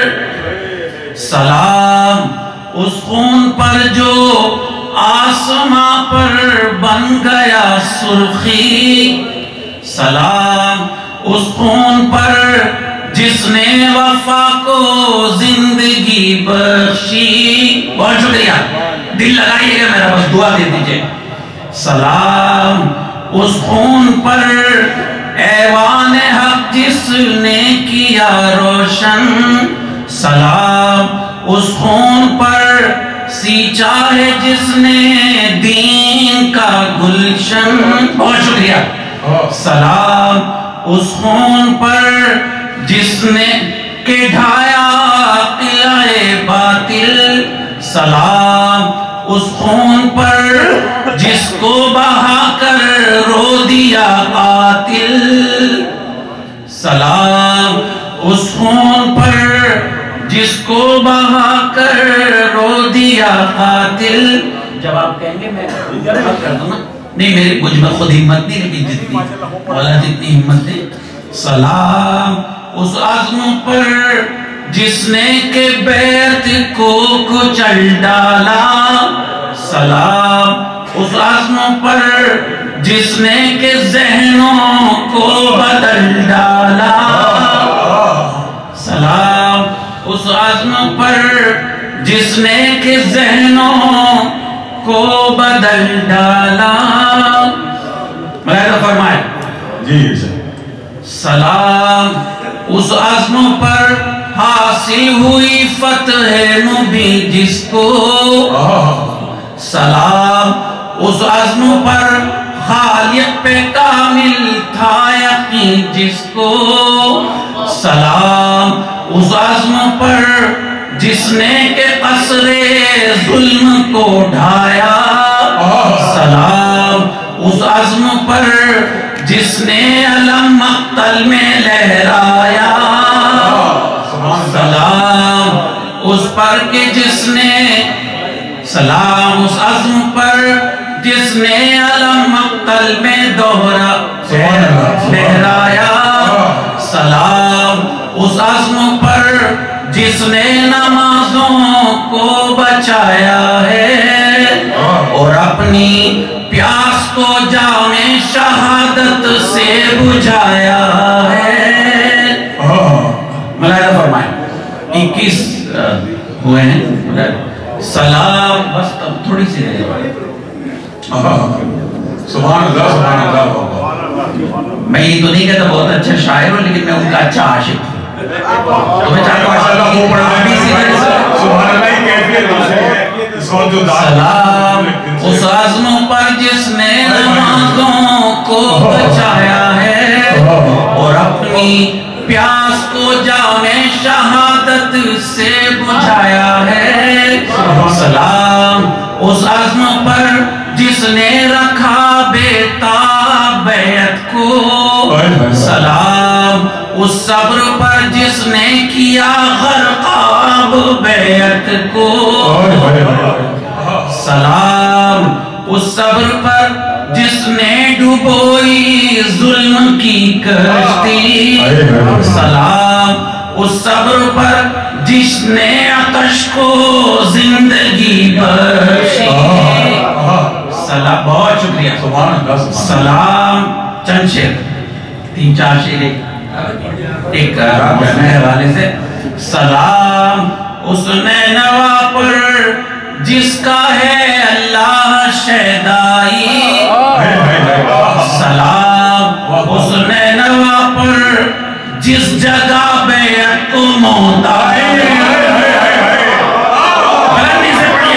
سلام اس خون پر جو آسماں پر بن گیا سرخی، سلام اس خون پر جس نے وفا کو زندگی بخشی۔ بہت شکریہ، دل لگائیے گا میرا، بس دعا دے دیجئے۔ سلام اس خون پر ایوان حق جس نے کیا روشن، سلام اس خون پر سینچا ہے جس نے دین کا گلشن۔ بہت شکریہ۔ سلام اس خون پر جس نے کہ ڈھایا قلعہ باطل، سلام اس خون پر جس کو بہا کر رو دیا قاتل، سلام اس خون پر جس کو بہا کر رو دیا قاتل۔ جب آپ کہیں گے میں ہمت کر دوں نا، نہیں میرے مجھ میں خود ہمت نہیں رہی، جتنی مولا جتنی ہمت دے۔ سلام اس عزم پر جس نے کہ بیعت کو کچل ڈالا، سلام اس عزم پر جس نے کہ ذہنوں کو بدل ڈالا، سلام اس عزم پر جس نے کہ ذہنوں کو بدل ڈالا۔ ملائکہ فرمائے جی سلام اس عزم پر حاصل ہوئی فتح مبین جس کو، سلام اس عزم پر خالق پہ کامل تھا یقین جس کو، سلام اس عزم پر جس نے کہ قصر ظلم کو ڈھایا، سلام اس عزم پر جس نے علم مقتل میں لہرایا، پر کہ جس نے سلام اس عزم پر جس نے علم مقتل میں دوہرا لہرایا سلام اس عزم پر جس نے نمازوں کو بچایا ہے اور اپنی پیاس کو جام شہادت سے بجھایا ہے ملاحظہ فرمائیں اکیس ہوئے ہیں سلام بس تب تھوڑی سی رہے سبحان اللہ سبحان اللہ میں یہ تو نہیں کہتا بہت اچھا شاعر ہوں لیکن میں ان کا اچھا عاشق ہوں تو میں چاہتا ہوں آپ بھی سیدھے سبحان اللہ ہی کیفیت سلام اس عزم پر جس نے نمازوں کو بچایا ہے اور اپنی پیاس کو جام شہادت سے بجھایا ہے سلام اس عزم پر جس نے رکھا بیتاب بیعت کو سلام اس صبر پر جس نے کیا غرقاب بیعت کو سلام اس صبر پر جس نے ڈبوئی ظلم کی کشتی سلام اس صبر پر جس نے عطش کو زندگی بخشی سلام بہت شکریہ سلام چند شیر تین چار شیر ایک نئے حوالے سے سلام اس نینوا پر جس کا ہے اللہ شیدائی سلام اس نینوا پر جس جگہ بیعت کو موت آئے بلندی سے پڑھئے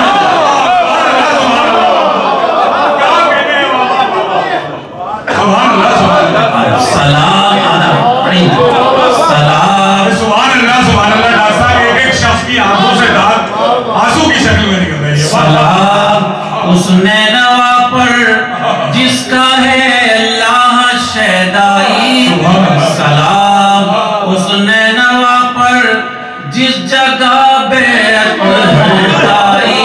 سلام آدھا پڑھیں سلام سبحان اللہ سبحان اللہ ڈاکٹر صاحب ایک ایک شخص کی آنکھوں سے داد آنسو کی شکل میں نکل رہی ہے سلام اس نینوا پر جس کا ہے اللہ شیدائی سلام اس نینوا پر جس جگہ بیعت ہوئی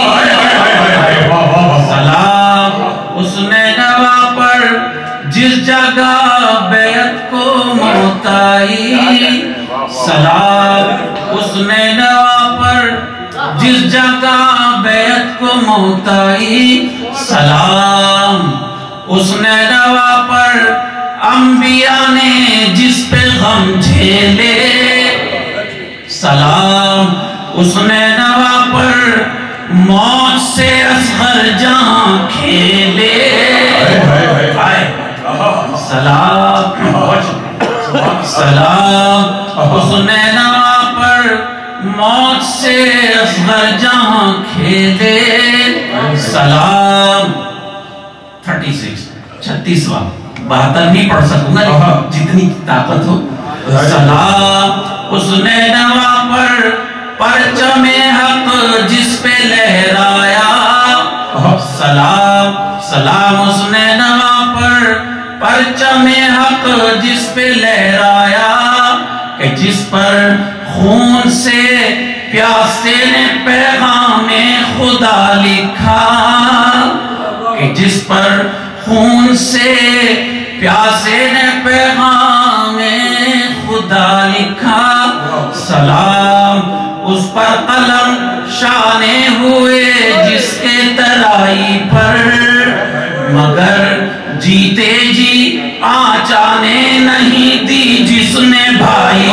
سلام اس نینوا پر جس جگہ بیعت کو موت آئی سلام اس نینوا پر جس جگہ بیعت کو موت آئی سلام اس نینوا پر انبیاء نے جس پہ غم جھیلے سلام اس نینوا پر موت سے اصغر جہاں کھیلے سلام سلام اس نینوا پر موت سے اصغر جہاں کھیلے سلام تھرٹی سکس چھتیسواں بہتر نہیں پڑھ سکوں گا جتنی طاقت ہو سلام اس نینوا پر پرچم حق جس پہ لہرایا سلام سلام اس نینوا پر پرچم حق جس پہ لہرایا کہ جس پر خون سے پیاسے نے پیغام خدا لکھا کہ جس پر خون سے پیاسے نے پیغام خدا لکھا سلام اس پر قلم شانے ہوئے جس کے ترائی پر مگر جیتے جی آچانے نہیں دی جس نے بھائی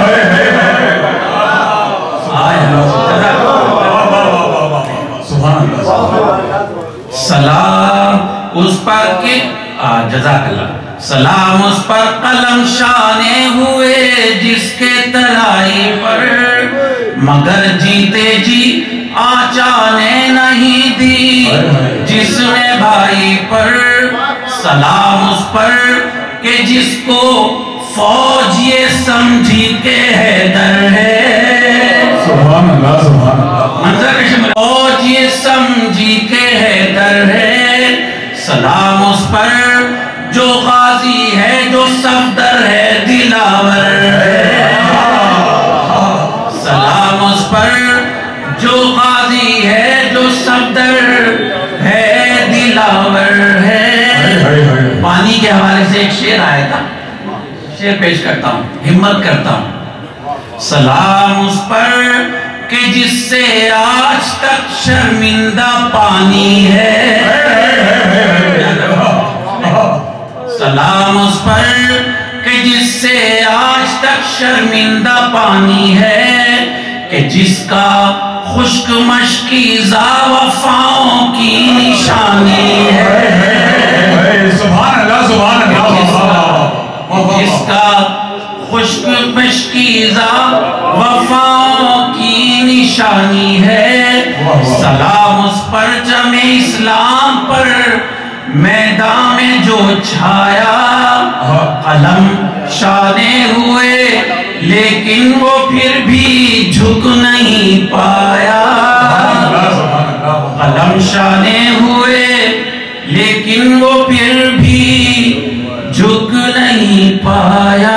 سلام اس پر کہ جزاک اللہ سلام اس پر قلم شانے ہوئے جس کے ترائی پر مگر جیتے جی آچانے نہیں دی جس نے بھائی پر سلام اس پر کہ جس کو فوج یہ سمجھی کہ حیدر ہے سبحان اللہ سبحان اللہ منظر کے شمال فوج یہ سمجھی کہ حیدر ہے سلام اس پر جو غازی ہے جو صفدر ہے دلاور ہے سلام اس پر قربانی کے حوالے سے ایک شعر آیا تھا، شعر پیش کرتا ہوں، ہمت کرتا ہوں۔ سلام اس پر کہ جس سے آج تک شرمندہ پانی ہے، سلام اس پر کہ جس سے آج تک شرمندہ پانی ہے، کہ جس کا خشک مشکیزہ وفاؤں کی نشانی ہے، سبحان اللہ سبحان اللہ، جس کا خشک مشکیزہ وفاؤں کی نشانی ہے۔ سلام اس پرچم اسلام پر میدان میں جو چھایا، قلم شانے ہوئے لیکن وہ پھر بھی جھک نہیں پایا، قلم شانے ہوئے لیکن وہ پھر بھی جھک نہیں پایا۔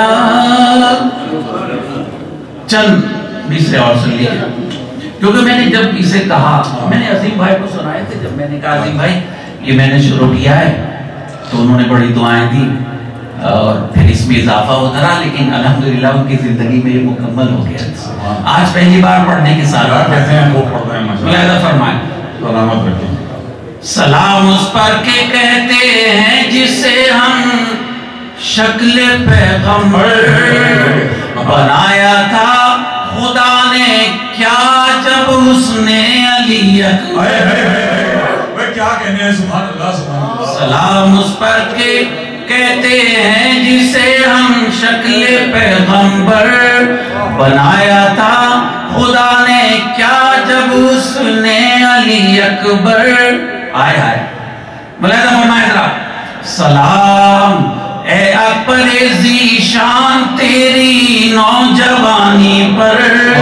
چند مصرے اور سن لیجیے، کیونکہ میں نے جب اسے کہا، میں نے عظیم بھائی کو سنائے تھے، جب میں نے کہا عظیم بھائی یہ میں نے شروع کیا ہے، تو انہوں نے بڑی دعائیں دی اور پھر اس میں اضافہ ہوتا رہا، لیکن الحمدللہ ان کی زندگی میں یہ مکمل ہو گیا۔ آج پہلی بار پڑھنے کی سالہ کہتے ہیں وہ پڑھتے ہیں ملاحظہ فرمائیں، سلامت رکھیں۔ سلام اس پر کے کہتے ہیں جسے ہم شکل پیغمبر بنایا تھا خدا نے، کیا جب اس نے علی اکبر، کیا کہنے ہیں، سبحان اللہ سبحان اللہ۔ سلام اس پر کے کہتے ہیں جسے ہم شکل پیغمبر بنایا تھا خدا نے، کیا جب اس نے علی اکبر، آئے آئے ملاحظہ فرمائے ذرا، سلام اے اکبر ذیشان تیری نوجوانی پر،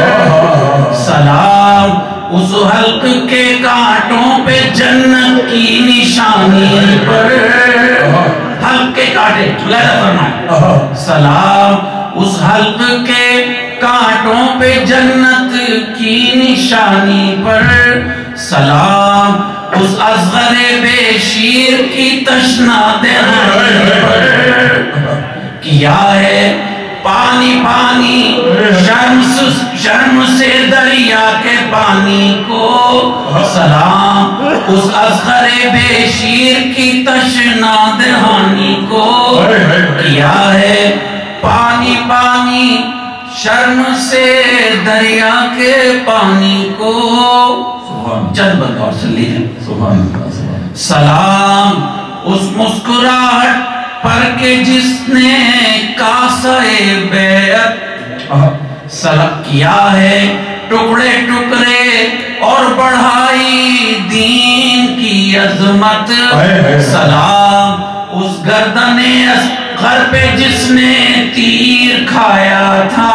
سلام اس حلق کے کانٹوں پہ جنت کی نشانی پر، حلق کے کانٹے ملاحظہ فرمائے، سلام اس حلق کے کانٹوں پہ جنت کی نشانی پر، سلام اس اصغر بے شیر کی تشنا دہانی پر، کیا ہے پانی پانی شرم سے دریا کے پانی کو، سلام اس اصغر بے شیر کی تشنا دہانی کو، کیا ہے پانی پانی شرم سے دریا کے پانی کو۔ چند بند اور سن لیجیے، سلام اس مسکراہٹ پر کے جس نے کاسہ بیعت سلام کیا ہے، ٹکڑے ٹکڑے اور بڑھائی دین کی عظمت، سلام اس گردن اصغر پہ جس نے تیر کھایا تھا،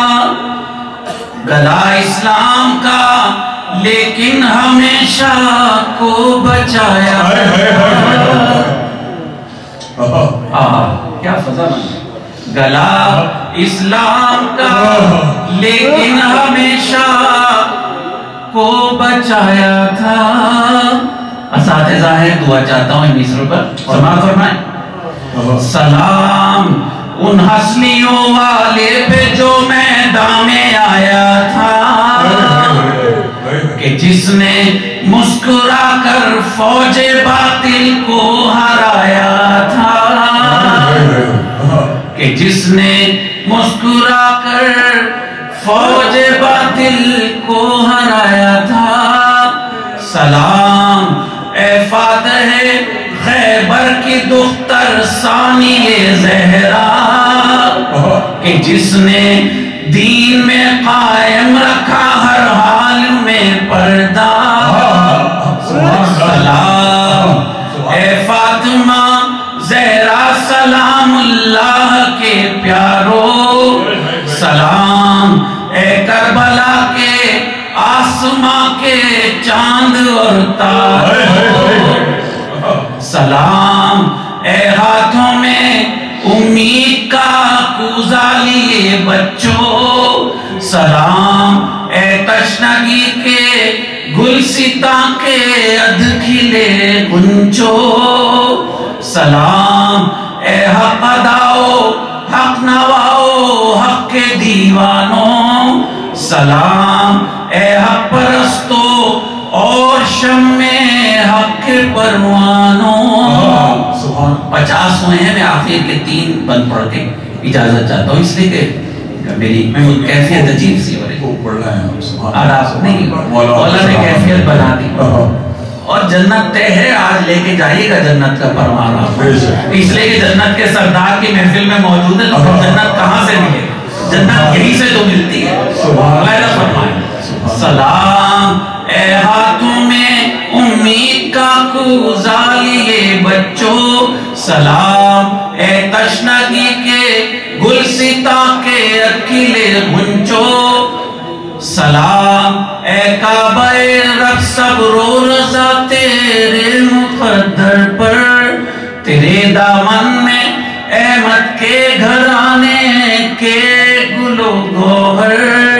گلا اسلام کا لیکن ہمیشہ کو بچایا، کیا فضل، گلا اسلام کا لیکن ہمیشہ کو بچایا تھا۔ اساتذہ ہے، دعا چاہتا ہوں ان مصروں پر، سماعت فرمائیں، سلام ان ہسلیوں والے پہ جو میدان میں آیا تھا، کہ جس نے مسکرا کر فوج باطل کو ہرایا تھا، کہ جس نے مسکرا کر فوج باطل کو ہرایا تھا، سلام اے فاتح خیبر کی دختر ثانی زہرا، کہ جس نے دین میں قائم رکھا ہر حال میں پردہ، سلام اے فاطمہ زہرا سلام اللہ کے پیارو، سلام اے کربلا کے آسماں کے چاند اور تاروں، سلام اے ہاتھوں میں امید کا کوزہ لیے بچوں، سلام اے تشنگی کے گلستاں کے ادھ کھلے گنچو، سلام اے حق اداؤ حق نواؤ حق کے دیوانوں، سلام اے حق پرستو اور شمع حق کے پروانوں۔ پچاس ہوئے ہیں، میں آخر کے تین بند پڑھ کے اجازت چاہتا ہوں، اس لیے کہ میری کیفیت عجیب سی ہو رہی ہے، آداب نہیں، مولا نے کیفیت بنا دی، اور جنت طے ہے، آج لے کے جائیے گا جنت کا پروانہ، اس لیے کہ جنت کے سردار کی محفل میں موجود ہے، تو جنت کہاں سے ملے گا؟ جنت یہی سے تو ملتی ہے۔ اللہ فرمائے سلام اے ہاتھوں میں امید کا کوزہ لیے بچوں، سلام اے تشنگی کے گلستا کے اکیلے گھنچو، سلام اے کعبہ رب صبر و رضا تیرے مقدر پر، تیرے دامن میں احمد کے گھرانے کے گل و گوہر،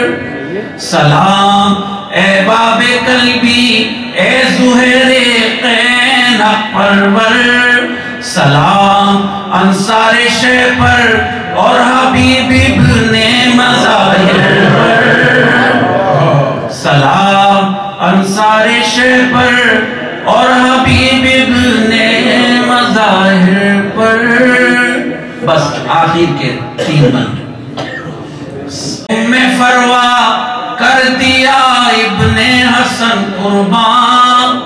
سلام اے باب قلبی اے زہر قین پرور، سلام انصار شہ پر اور حبیب ابن مظاہر پر، سلام انصار شہ پر اور حبیب ابن مظاہر پر۔ بس آخر کے تین بند میں فروا کر دیا ابن حسن قربان،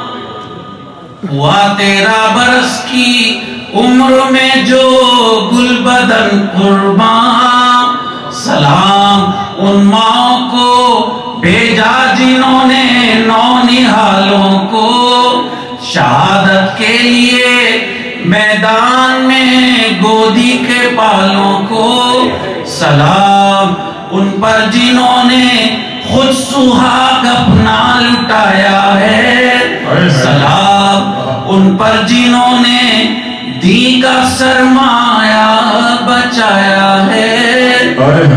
ہوا تیرہ برس کی عمر میں جو گل بدن قربان، سلام ان ماں کو بھیجا جنہوں نے نونہالوں کو، شہادت کے لیے میدان میں گودی کے بالوں کو، سلام ان پر جنہوں نے خود سہاگ اپنا لٹایا ہے، سلام ان پر جنہوں نے دی کا سرمایہ بچایا ہے،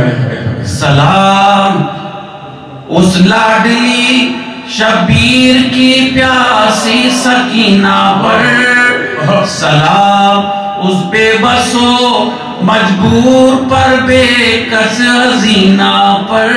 سلام اس لاڈلی شبیر کی پیاسی سکینہ پر، سلام اس بے بسو مجبور پر بے کس حزینہ پر،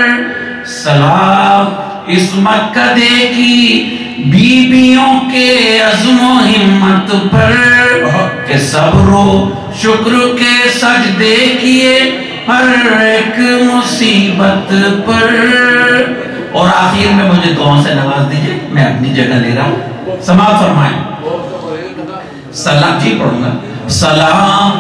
سلام اس مکدے کی بیبیوں کے عزم و ہمت پر، کہ صبر و شکر کے سجدے کیے ہر ایک مصیبت پر۔ اور آخر میں مجھے دعاؤں سے نواز دیجئے، میں اپنی جگہ لے رہا ہوں، سماعت فرمائیں۔ سلام جی پڑھوں گا، سلام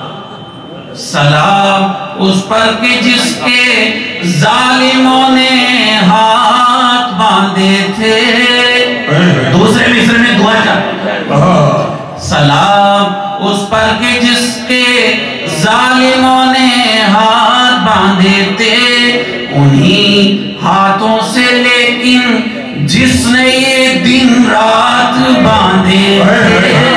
سلام اس پر کہ جس کے ظالموں نے ہاتھ باندھے تھے، دوسرے مصر میں دعا چاہتا، سلام اس پر کہ جس کے ظالموں نے ہاتھ باندھے تھے، انہی ہاتھوں سے لیکن جس نے یہ دن رات باندھے تھے،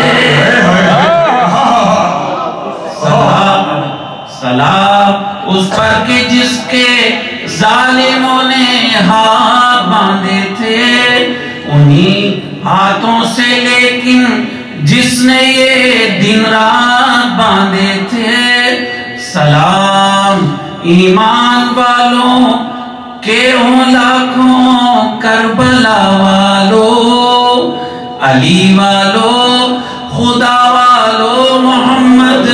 سلام اس پر کہ جس کے ظالموں نے ہاتھ باندھے تھے، انہی ہاتھوں سے لیکن جس نے یہ دن رات باندھے تھے، سلام ایمان والوں کے ہوں لاکھوں کربلا والوں، علی والوں خدا والوں محمد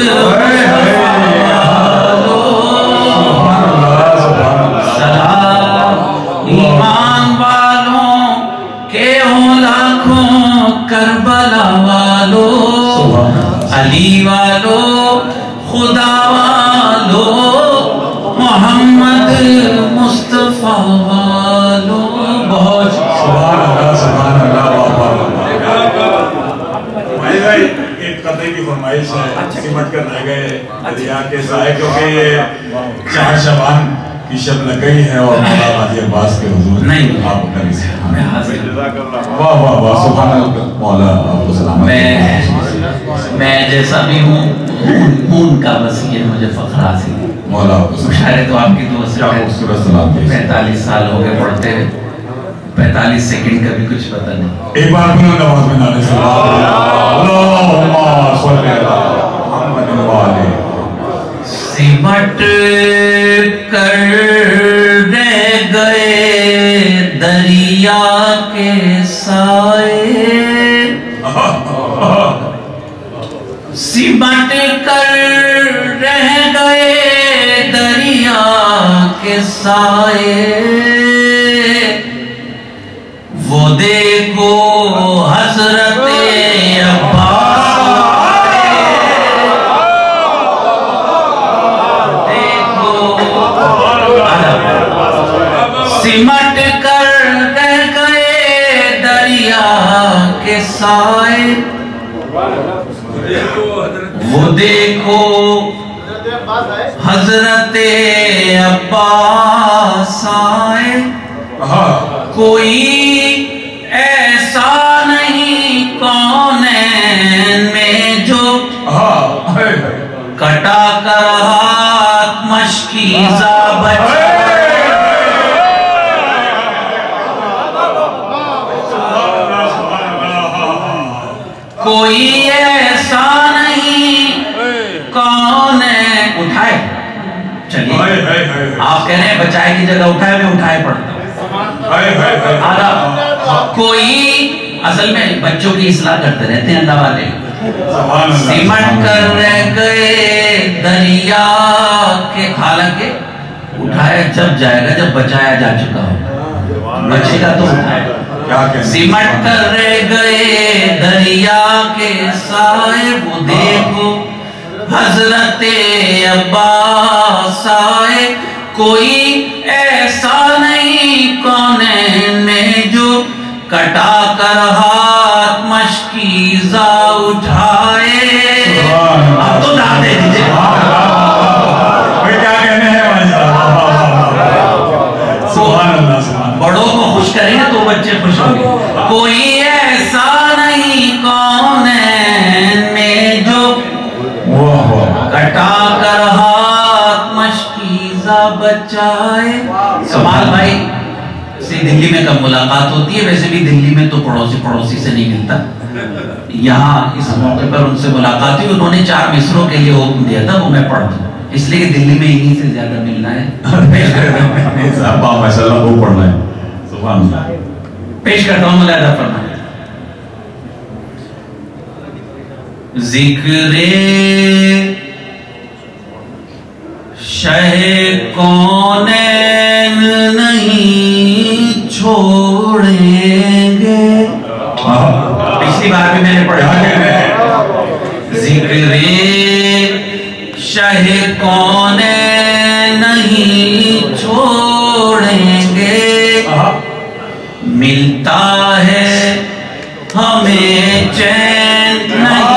ایمان والوں کے ہوں لاکھوں کربلا والوں، علی والوں خدا والوں محمد مصطفیٰ والوں۔ بہت سبحان اللہ سبحان اللہ۔ ایک قطعے کی فرمائش ہے، سمٹ کر رہ گئے دریا کے سائے، کیونکہ یہ چار شبان کی شب لگئی ہے اور مولا غازی عباس کے حضور نہیں آپ کریں سے میں حاضر واہ واہ واہ سبحان اللہ مولا آپ کو سلامت۔ میں میں جیسا بھی ہوں خون کا وسیع ہے، مجھے فخر حاصل ہے مولا آپ کو مشاہرے تو آپ کی دعا سے خوبصورت سلام۔ پینتالیس سال ہو گئے پڑھتے ہوئے، पैंतालीस सेकंड का भी कुछ पता नहीं। एक बार बुलंद आवाज में नारे अल्लाहुम्मा सल्ली अला मुहम्मद व आले। सिमट कर रह गए दरिया के साए, सिमट कर रह गए दरिया के साए, वो देखो हजरते अब्बास, देखो सिमट कर रह गए दरिया के साए, वो देखो हजरते अब्बास आए, कोई ऐसा नहीं कौनैन में जो कटा कर हाथ मशकीज़ा बचे, कोई ऐसा नहीं कौन है। उठाए, चलिए आप कह रहे हैं बचाए की जगह उठाए, मैं उठाए पढ़ता हूँ। कोई असल में बच्चों की इस्लाह करते रहते हैं अल्लाह वाले। सिमट कर रह गए दरिया के, हालांकि उठाया जब जाएगा जब बचाया जा चुका हो, बचेगा तो उठाए। सिमट कर रह गए दरिया के साए, वो देखो हजरते अब्बास आए, कोई ऐसा नहीं कौनैन में जो कटा कर हाथ मशकीज़ा उठाए। अब तो दाद दे दीजिए, क्या कहने हैं? बड़ों को खुश करेंगे तो बच्चे खुश होंगे। कोई ऐसा नहीं कौनैन में जो कटा कर हाथ मशकीज़ा बचाए। कमाल भाई से दिल्ली में कब मुलाकात होती है, वैसे भी दिल्ली में तो पड़ोसी पड़ोसी से नहीं मिलता। यहाँ इस मौके पर उनसे मुलाकात हुई, उन्होंने चार मिसरों के लिए हुक्म दिया था, वो मैं पढ़ दूं, इसलिए कि दिल्ली में इन्हीं से ज्यादा मिलना है। माशाल्लाह वो पढ़ना है। सुभान अल्लाह। पेश करता हूँ मुलाहिदा फरमाएं। जिक्रे शह कौनैन नहीं छोड़ेंगे। पिछली बार भी मैंने पढ़ा, जिक्रे शह कौनैन नहीं छोड़ेंगे, मिलता है हमें चैन नहीं।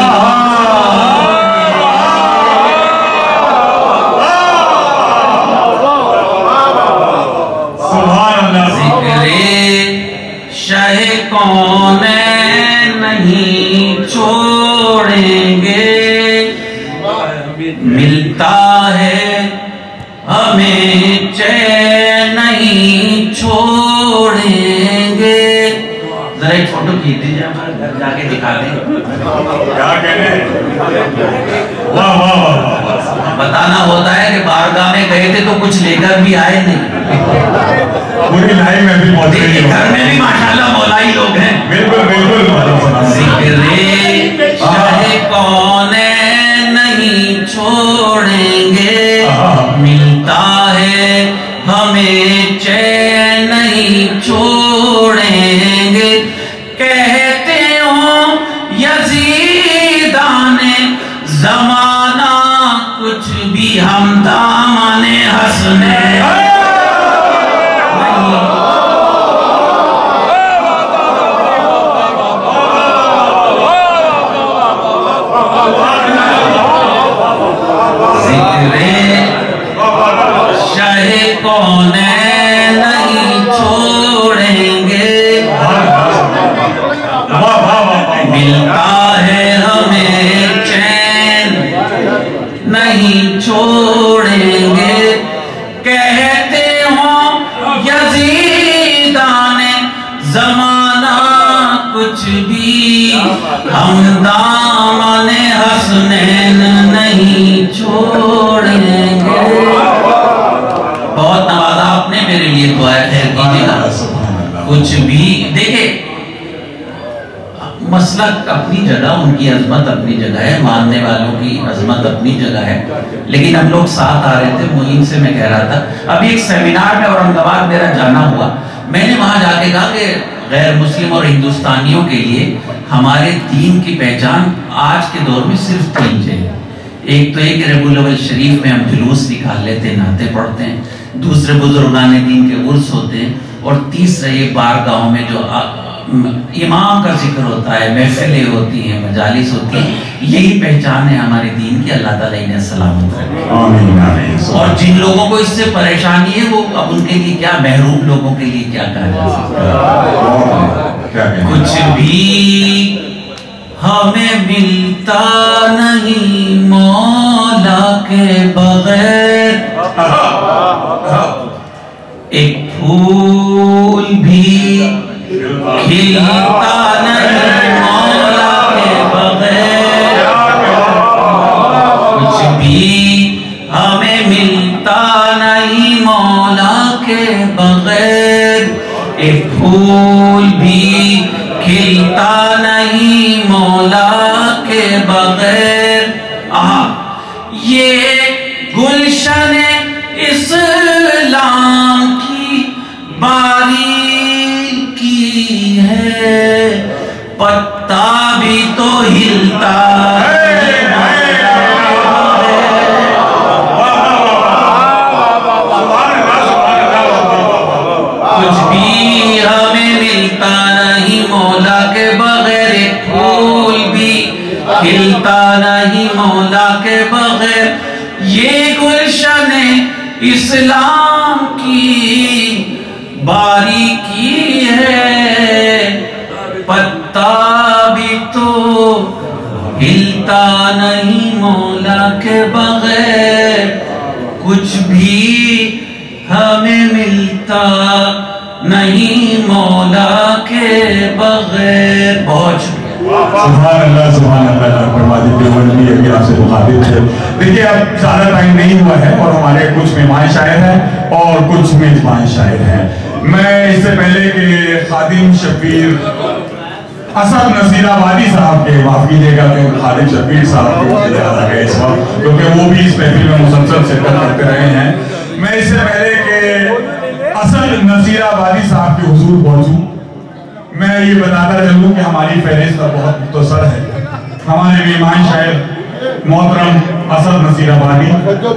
शह कौनैन नहीं छोड़ेंगे, मिलता है हमें चैन नहीं छोड़ेंगे। जरा एक फोटो खींच दीजिए, हमारे घर जाके दिखा दें। क्या कहने? वाह वाह वाह। बताना होता है कि बारगाह में गए थे तो कुछ लेकर भी आए नहीं। पूरी लाइन में भी पहुंचे, घर में भी माशाल्लाह मौलाई लोग हैं। बिल्कुल बिल्कुल। जिक्रे शह कौनैन नहीं छोड़ेंगे, मिलता है हमें चैन नहीं छोड़ेंगे। कहते हो यजीदाने ज़माना कुछ भी हम दामने हंसने कौनैन नहीं छोड़ेंगे, मिलता है हमें चैन नहीं छोड़ेंगे। कहते हो यजीदाने زمانہ کچھ بھی ہم دامن حسنین نہیں چھوڑیں گے. بہت نوازا آپ نے, میرے لیے دعا خیر کیجیے گا. کچھ بھی دیکھیں, مسلک اپنی جگہ, ان کی عظمت اپنی جگہ ہے, ماننے والوں کی عظمت اپنی جگہ ہے, لیکن ہم لوگ ساتھ آ رہے تھے. معین سے میں کہہ رہا تھا ابھی ایک سیمینار میں اورنگ آباد میرا جانا ہوا, میں نے وہاں جا کے کہا کہ غیر مسلم اور ہندوستانیوں کے لیے ہمارے دین کی پہچان آج کے دور میں صرف تین چیزیں. ایک تو ایک ربیع الاول شریف میں ہم جلوس نکال لیتے ہیں, نعتیں پڑھتے ہیں, دوسرے بزرگان دین کے عرس ہوتے ہیں, اور تیسرے یہ بارگاہوں میں جو امام کا ذکر ہوتا ہے, محفلیں ہوتی ہیں, مجالس ہوتی ہیں. یہی پہچان ہے ہمارے دین کی. اللہ تعالیٰ انہیں سلامت رکھے. اور جن لوگوں کو اس سے پریشانی ہے وہ اب ان کے لیے کیا, محروم لوگوں کے لیے کیا کہا جا سکتا ہے. کچھ بھی ہمیں ملتا نہیں مولا کے بغیر, ایک پھول بھی کھلتا نہیں مولا کے بغیر. کچھ بھی ہمیں ملتا نہیں مولا کے بغیر, ایک پھول بھی کھلتا نہیں مولا کے بغیر. آہا, یہ گلشن اسلام کی باری کی ہے, پتا بھی تو ہلتا ہے. کچھ بھی ہمیں ملتا نہیں مولا کے بغیر, ایک پھول بھی کھلتا نہیں مولا کے بغیر. یہ گلشن اسلام کی باری کی ہے, پتا بھی تو ہلتا نہیں مولا کے بغیر. کچھ بھی ہمیں ملتا نہیں مولا کے بغیر. بہت شکریہ. سبحان اللہ, سبحان اللہ. فرماتے دیوبندی ابھی آپ سے مخاطب تھے. دیکھیے اب زیادہ ٹائم نہیں ہوا ہے اور ہمارے کچھ مہمان شاعر ہیں اور کچھ میزبان شاعر ہیں. میں اس سے پہلے کہ خادم شبیر اسد نصیر آبادی صاحب کے, معاف کیجیے گا کہ خادم شبیر صاحب کے مجھے یاد آ گئے اس وقت, کیونکہ وہ بھی اس محفل میں مسلسل شرکت کرتے رہے ہیں. میں اس سے پہلے کہ اسد نصیر آبادی صاحب کے حضور پہنچوں, میں یہ بتاتا چلوں کہ ہماری فہرست بہت مختصر ہے. ہمارے مہمان شاعر محترم اسد نصیر آبادی,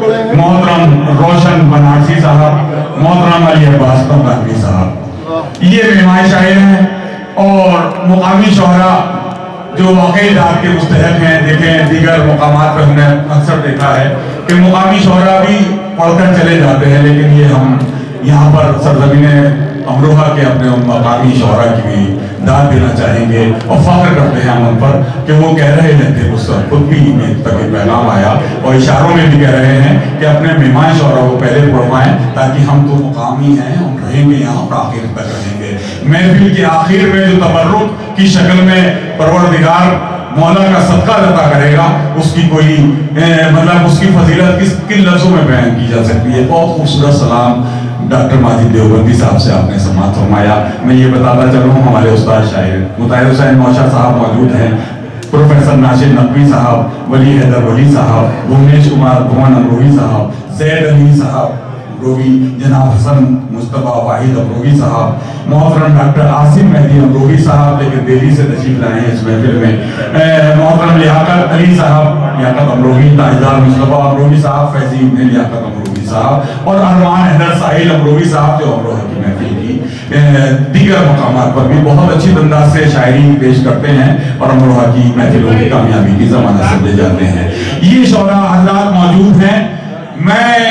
محترم روشن بنارسی صاحب, محترم علی عباس قمقامی صاحب, یہ مہمان شاعر ہیں. اور مقامی شعراء جو واقعی داد کے مستحق ہیں. دیکھیں دیگر مقامات پر ہم نے اکثر دیکھا ہے کہ مقامی شعراء بھی پڑھ کر چلے جاتے ہیں, لیکن یہ ہم یہاں پر سرزمین امروہہ کے اپنے مقامی شعراء کی بھی داد دینا چاہیں گے اور فخر کرتے ہیں ہم ان پر کہ وہ کہہ رہے تھے, اس وقت خود بھی تک پیغام آیا اور اشاروں میں بھی کہہ رہے ہیں کہ اپنے مہمان شعراء کو پہلے پڑھوائیں تاکہ ہم تو مقامی ہیں, ہم رہیں گے یہاں پر آخر تک رہیں گے. محفل کے آخر میں جو تبرک کی شکل میں پروردگار مولا کا صدقہ عطا کرے گا, اس کی کوئی مطلب اس کی فضیلت کس کن لفظوں میں بیان کی جا سکتی ہے. بہت خوبصورت سلام ڈاکٹر ماجد دیوبندی صاحب سے آپ نے سماعت فرمایا. میں یہ بتاتا چلوں ہمارے استاد شاعر مطہر حسین نوشہ صاحب موجود ہیں, پروفیسر ناشد نقوی صاحب, ولی حیدر ولی صاحب, بھونیش کمار بھون امروہی صاحب, زید علی صاحب امروہی, جناب حسن مصطفیٰ واحد امروہی صاحب, محترم ڈاکٹر عاصم مہدی امروہی صاحب لیکن دہلی سے تشریف لائے ہیں اس محفل میں, محترم لیاقت علی صاحب لیاقت امروہی, تاجدار مصطفیٰ امروہی صاحب, فیضی ابن لیاقت امروہی صاحب, اور ارمان حیدر ساحل امروہی صاحب جو امروہہ کی محفل کی دیگر مقامات پر بھی بہت اچھی انداز سے شاعری پیش کرتے ہیں اور امروہہ کی محفلوں کی کامیابی کی ضمانت سمجھے جاتے ہیں. یہ شعراء حضرات موجود ہیں. میں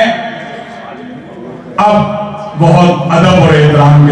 اب بہت ادب اور احترام کے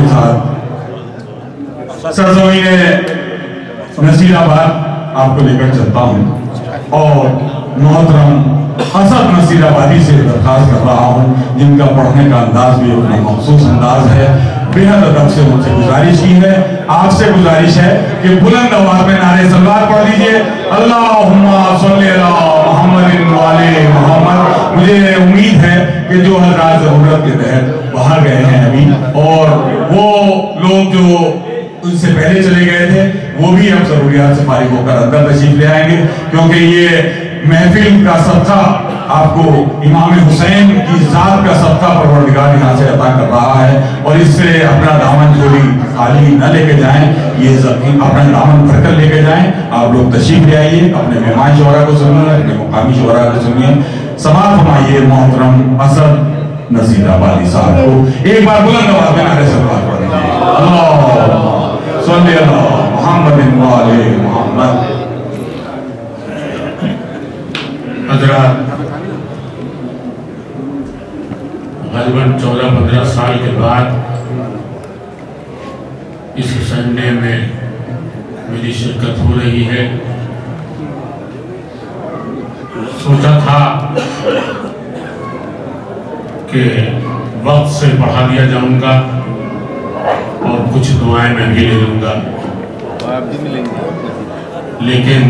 ساتھ سرزمین نصیر آباد آپ کو لے کر چلتا ہوں اور محترم اسد نصیر آبادی سے درخواست کر رہا ہوں, جن کا پڑھنے کا انداز بھی اپنا مخصوص انداز ہے, बेहद अदब से उनसे गुजारिश की है, आपसे गुजारिश है कि बुलंद आवाज में नारे सलवात पढ़ दीजिए, अल्लाहुम्मा सल्ली अला मुहम्मदिन व आले मुहम्मद। मुझे उम्मीद है कि जो हज़रात ज़रूरत के तहत बाहर गए हैं अभी, और वो लोग जो उनसे पहले चले गए थे, वो भी अब ज़रूरियात से फारिग होकर अंदर तशरीफ ले आएंगे, क्योंकि ये महफिल का सदका आपको इमाम हुसैन की ज़ात का सदका परवरदिगार यहाँ से अता कर रहा है, और इससे अपना दामन झोली खाली न लेके जाएं, ये अपना दामन भरकर लेके जाएं। आप लोग तशरीफ ले आइए, अपने मेहमान शोहरा को सुनिए, अपने मुकामी शोहरा को सुनिए। समाअत फरमाइए मोहतरम असद नज़ीर आबादी साहब को। एक बार बुलंद आवाज़ में नारे सलवात पढ़ दीजिए, अल्लाह सल्ली अला मुहम्मदिन व आले मुहम्मद। हज़रात, ग़ालिबन चौदह पंद्रह साल के बाद इस संडे में मेरी शिरकत हो रही है। सोचा था कि वक्त से बढ़ा दिया जाऊंगा और कुछ दुआएं मैं भी ले लूंगा, लेकिन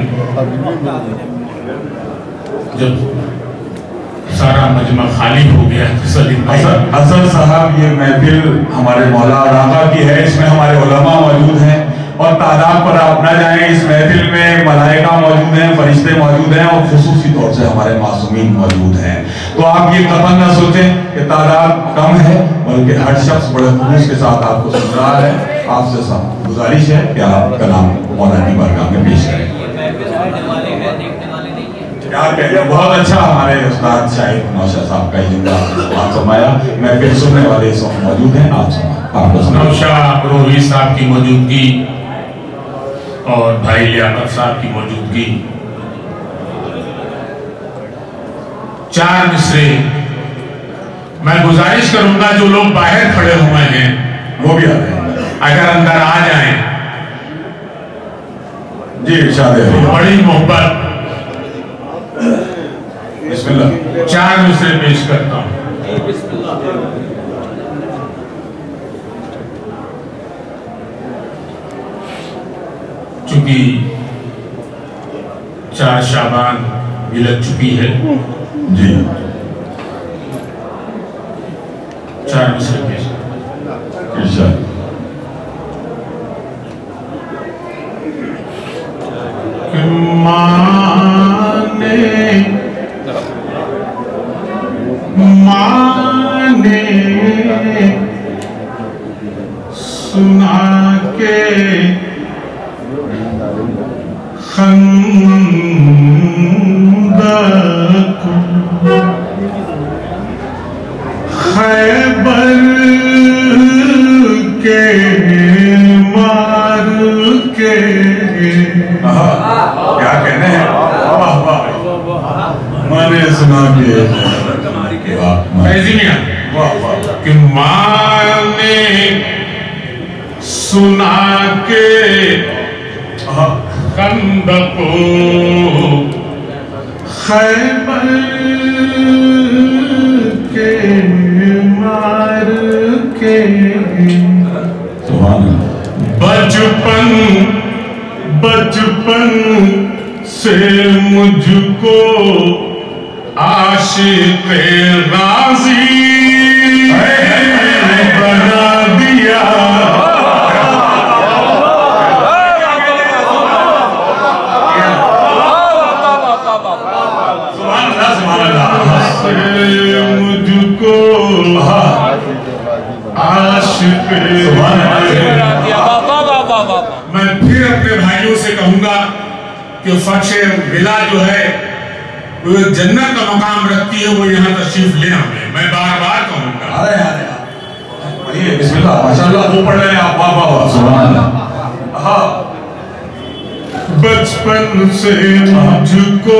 जब सारा मजमा खाली हो गया तो सलीम भाई हसन साहब, ये महफिल हमारे मौला और आका की है, इसमें हमारे उलमा मौजूद हैं, और तादाद पर आप ना जाएं। इस महफिल में मलाइका मौजूद हैं, फरिश्ते मौजूद हैं, और खुसूसी तौर से हमारे मासूमीन मौजूद हैं। तो आप ये कतई ना सोचें कि तादाद कम है, बल्कि हर शख्स बड़े खुलूस के साथ आपको सुन रहा है। आपसे सब गुजारिश है कि आप कलाम मौला की बारगाह में पेश करें। क्या कहते हैं, बहुत अच्छा हमारे उस्ताद शाहिद नौशाद साहब का बात फरमाया। मैं फिर सुनने वाले इस वक्त मौजूद हैं, आप आपको नौशाद रोही साहब की मौजूदगी और भाई लियाकत साहब की मौजूदगी, चार मिसरे मैं गुजारिश करूंगा जो लोग बाहर खड़े हुए हैं वो भी आ रहे हैं, अगर अंदर आ जाएं। जी इरशाद है, बड़ी मोहब्बत बिस्मिल्लाह चार मिसरे पेश करता हूं। चूंकि चार शाबान भी लग चुकी है, जी चार मिसरे पेश इरशाद। माने माने सुना के खंदक खैबर के मार के, क्या कहने हैं, वाह वाह, मैंने सुना कि वाह वाह, कि माने सुना के खंदक खैबर के मार के, बचपन बचपन से मुझको आशिक़ गाज़ी बना दिया, मुझको आशिक़। मैं फिर अपने भाइयों से कहूंगा कि फख्शे विला जो है वो जन्नत का मकाम रखती है, वो यहाँ तशरीफ ले आवे। मैं बार बार कहूंगा। अरे अरे पढ़िए बिस्मिल्लाह, माशाअल्लाह, वो पढ़ रहे हैं आप, वाह वाह वाह, सुभान अल्लाह। हाँ, बचपन से मुझको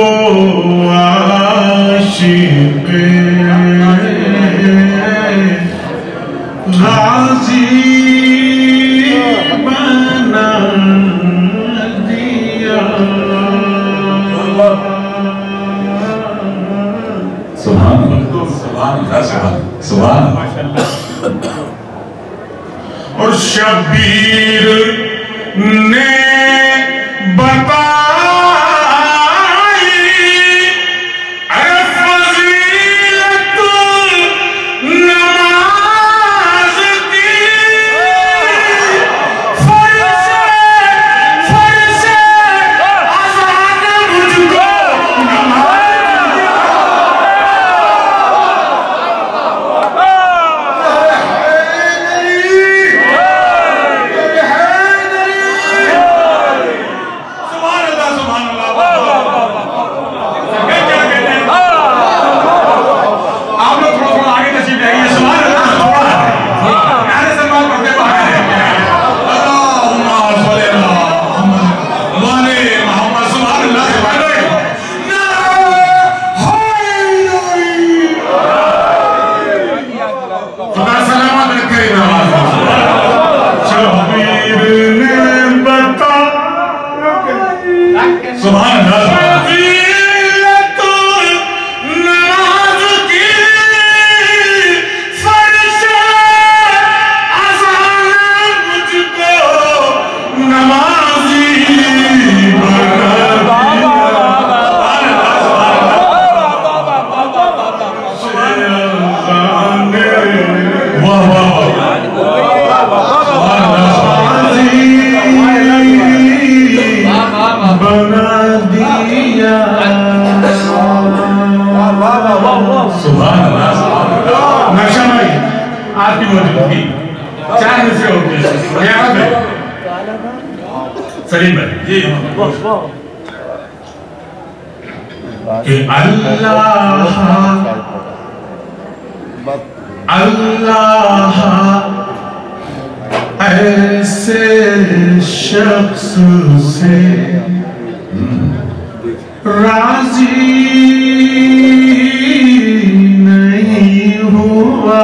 आशिक़ गाज़ी बना दिया। सुभान अल्लाह, सुभान अल्लाह, सुभान अल्लाह। اور شبیر نے بتائی اے فضیلت نماز کی فرض فرض آزاد مجھ کو سبحان اللہ فضیلت نماز کی فرض آزان مجھ کو نمازی بنا دیا سبحان اللہ نقشہ بھائی آپ کی موجودگی چار مصرے ہوتے ہیں ریاض بھائی سلیم بھائی جی کہ اللہ اللہ ایسے شخص سے راضی نہیں ہوا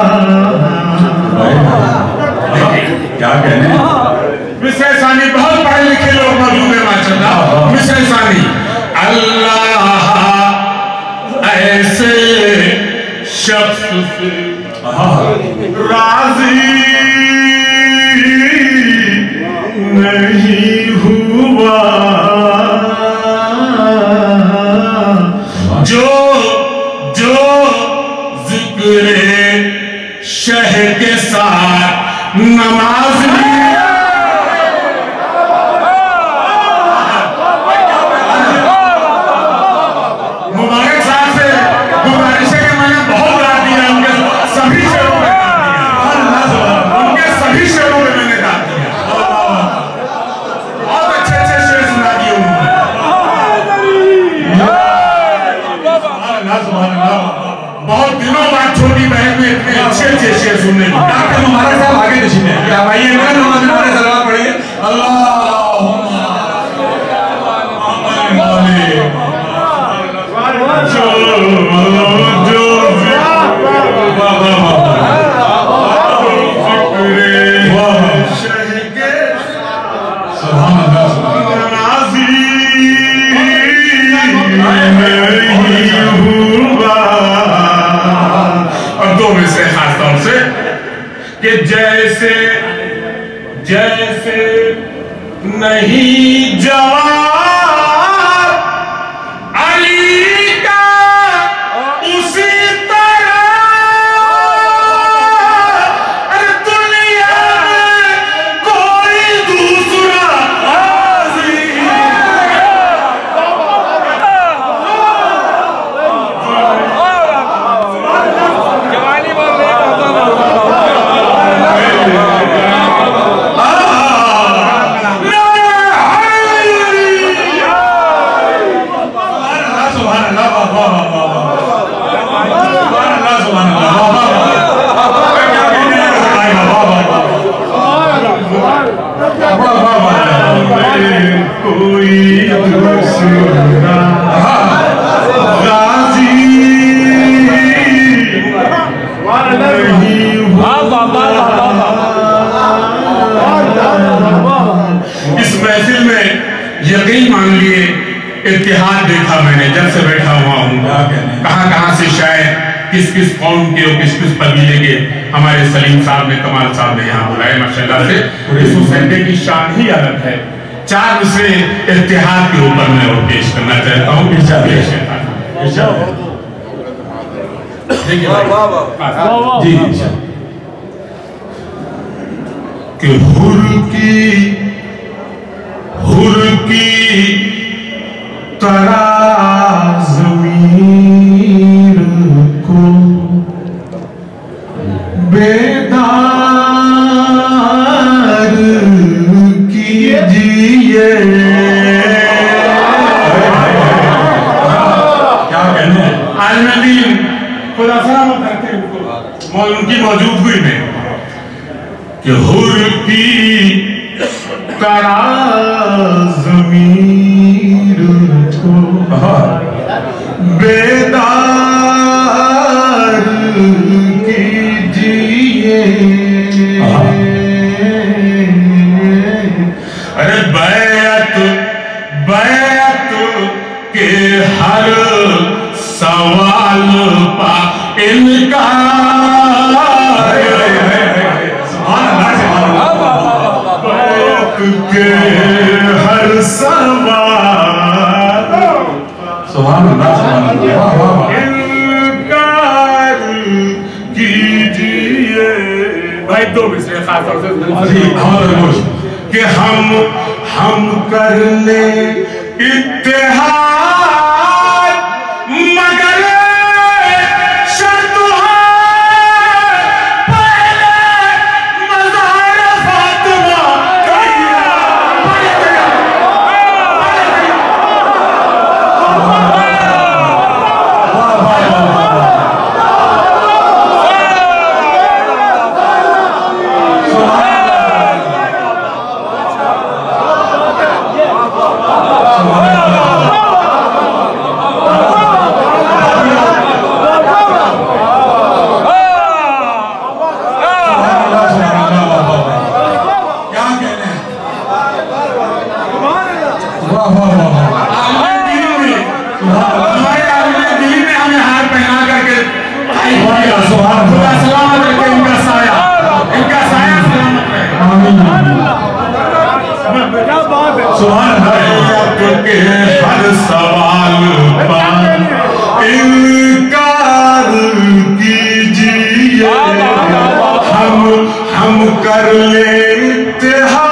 کیا کہنے مصرع ثانی بہت پڑھے لکھے لوگ موجود ہیں ماشاءاللہ مصرع ثانی اللہ ایسے شخص سے راضی نہیں ہوا جو جو ذکر شہ کے ساتھ نماز مبارک صاحب سے گزارش ہے کہ میں نے بہت گا دیا ان کے سبھی شعروں میں گا دیا ان کے سبھی شعروں میں میں نے گا دیا بہت اچھے اچھے شعر سنا دیے انہوں نے بہت دنوں بعد چھوٹی بہن میں اتنے اچھے اچھے شعر سننے کو ڈاکٹر مبارک صاحب آگے نشین ہے کیا بھائی یہ میں نماز ہمارے سلام پڑھئے اللہم جو جو اور دو میں سے خاص طور سے کہ جیسے جیسے نہیں جواب علی کا اسی طرح دنیا میں کوئی دوسرا کوئی دوسرا غازی نہیں ہوا اس محفل میں یقین مان لیے اتحاد دیکھا میں نے جب سے بیٹھا ہوا ہوں کہاں کہاں سے شاید کس کس قوم کے اور کس کس قبیلے کے ہمارے سلیم صاحب نے کمال صاحب نے یہاں بلائے ماشاءاللہ سے اس حسین کی شان ہی الگ ہے چار اسے اتحاد کے اوپر میں وہ پیش کرنا چاہتا ہوں جی کہ حر کی حر کی طرح ضمیر کو بیدار کیجئے کیا کہنے ہیں عالم دین خدا سلامت کرتے ہیں ان کی موجودگی میں کہ حر کی طرح ضمیر کو بیدار کیجئے ارے بیعت بیعت کے ہر سوال پا انکار کے ہر سوال سبحان اللہ سبحان اللہ انکار کیجئے بھائی دو مصرے خاص طور سے کہ ہم ہم کر لیں اتحاد مگر ہر سوال پر انکار کیجئے ہم ہم کر لیں اتحاد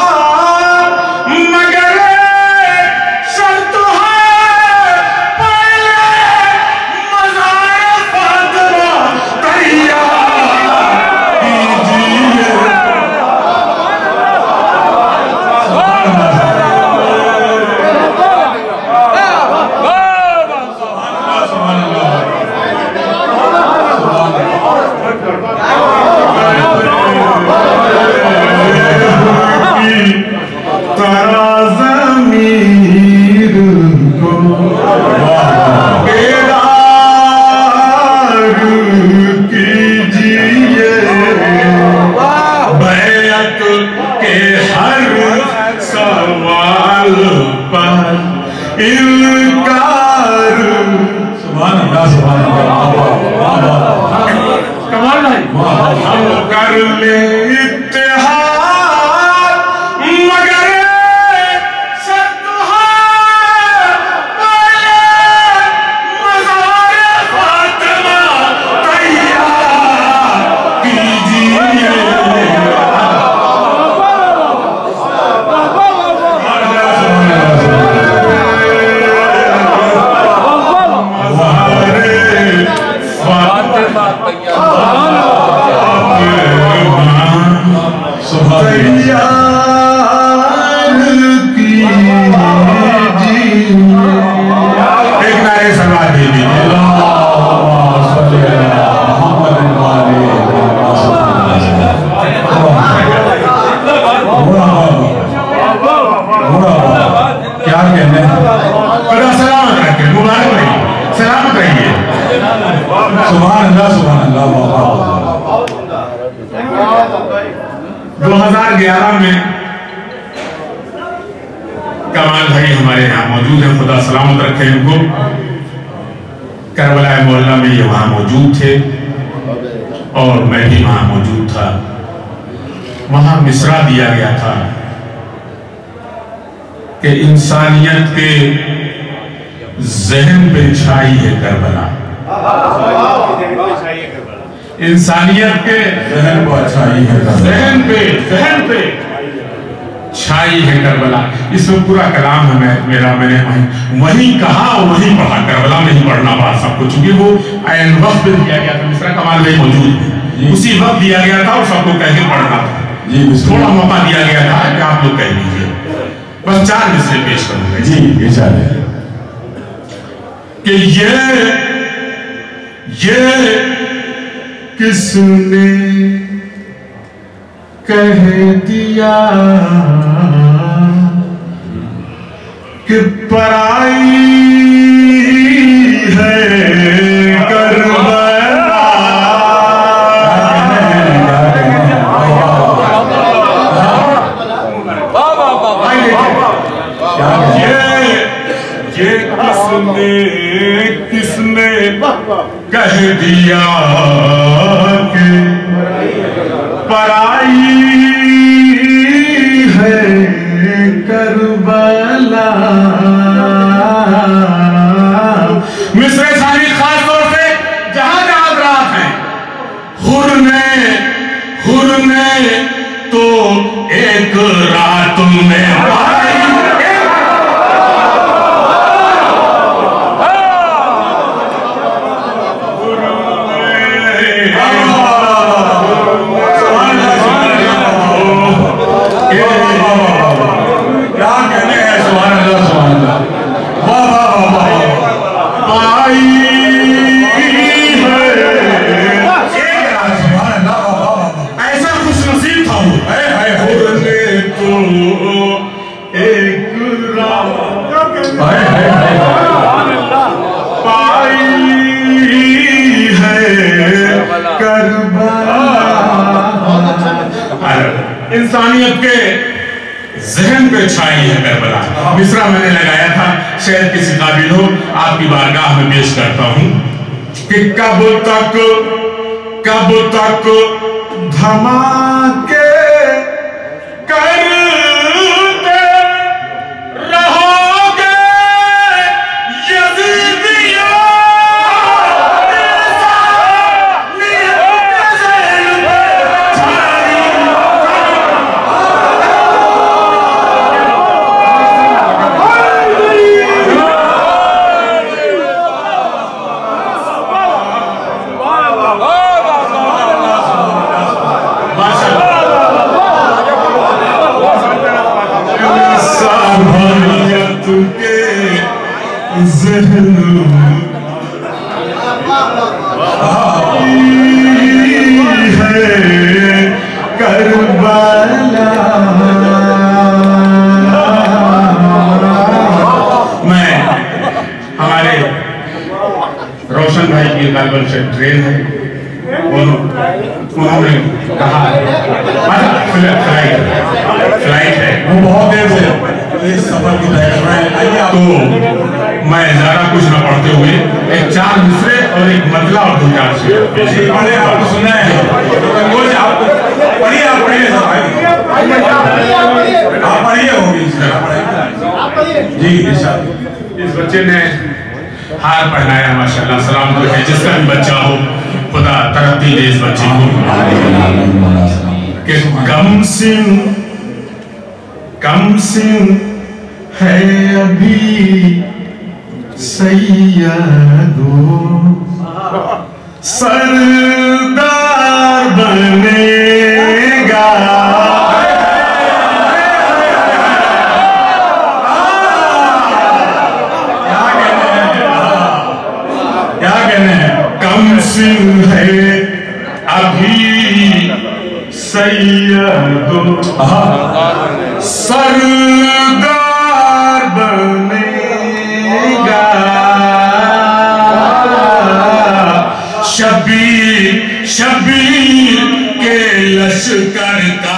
مگر شرط ہے پہلے مزار فاطمہ تیار کیجئے دو ہزار گیارہ میں کمال بھائی ہمارے یہاں موجود ہیں خدا سلامت رکھے ان کو کربلا مولا میں یہ وہاں موجود تھے اور میں بھی وہاں موجود تھا. وہاں مصرع دیا گیا تھا کہ انسانیت کے ذہن پہ چھائی ہے کربلا. انسانیت کے ذہن پہ چھائی ہے ذہن پہ ذہن پہ چھائی ہے کربلا. اس میں پورا کلام ہے میرا. میں نے وہیں کہا وہیں پڑھا. کربلا میں ہی پڑھنا پڑا سب کو, چونکہ وہ عین وقت پہ دیا گیا تھا. مصرع کمال میں موجود ہے, اسی وقت دیا گیا تھا اور سب کو کہہ کے پڑھنا تھا. تھوڑا موقع دیا گیا تھا کہ آپ لوگ کہہ لیجیے. بس چار مصرے پیش کروں گا. جی ارشاد ہے کہ یہ یہ کس نے کہہ دیا کہ پرائی ہے کربلا. یہ کس نے کس نے کہہ دیا کہ پرائی ہے کربلا. مصرع ثانی خاص طور سے جہاں جہاں حضرات ہیں, حر نے حر نے تو ایک رات میں پائی. انسانیت کے ذہن پہ چھائی ہے کربلا. مصرع میں نے لگایا تھا, شاید کسی قابل ہو آپ کی بارگاہ میں پیش کرتا ہوں کہ کب تک کب تک دھماکے کرتے رہو گے یزیدیوں. روشن بھائی کی غالباً سے ٹرین ہے, انہوں نے کہا فلائٹ فلائٹ ہے, وہ بہت دیر سے اس سفر کی طے کر رہے ہیں. تو میں زیادہ کچھ نہ پڑھتے ہوئے ایک چار مصرے اور ایک مطلع اور دو چار شعر پڑھے. آپ کو سننا ہے, پڑھیے آپ پڑھیے آپ پڑھیے ہوگی اس طرح. جی اس بچے نے ہار پہنایا ماشاءاللہ. سلام تو ہے جس کا بھی بچہ ہو, خدا ترقی دے اس بچے کو. کہ کم سن کم سن ہے ابھی سیدو, سردار بنے گا. کم سن ہے ابھی سیدو, سردار بنے گا. شبیر شبیر کے لشکر کا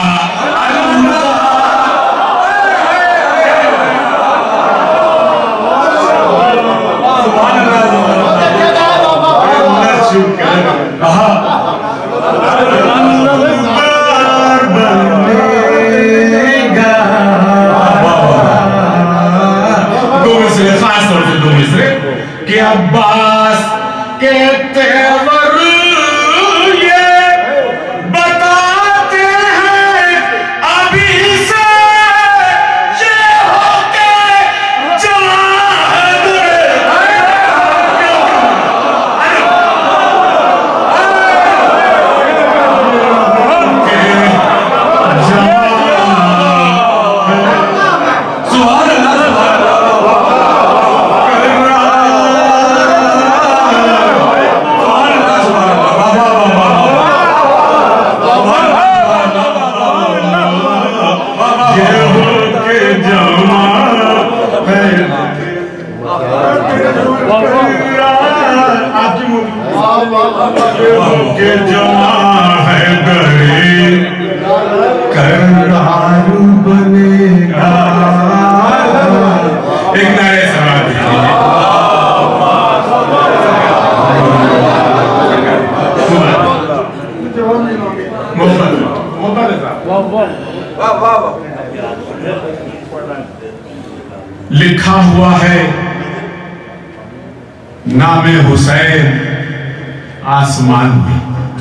لکھا ہوا ہے نام حسین آسمان میں،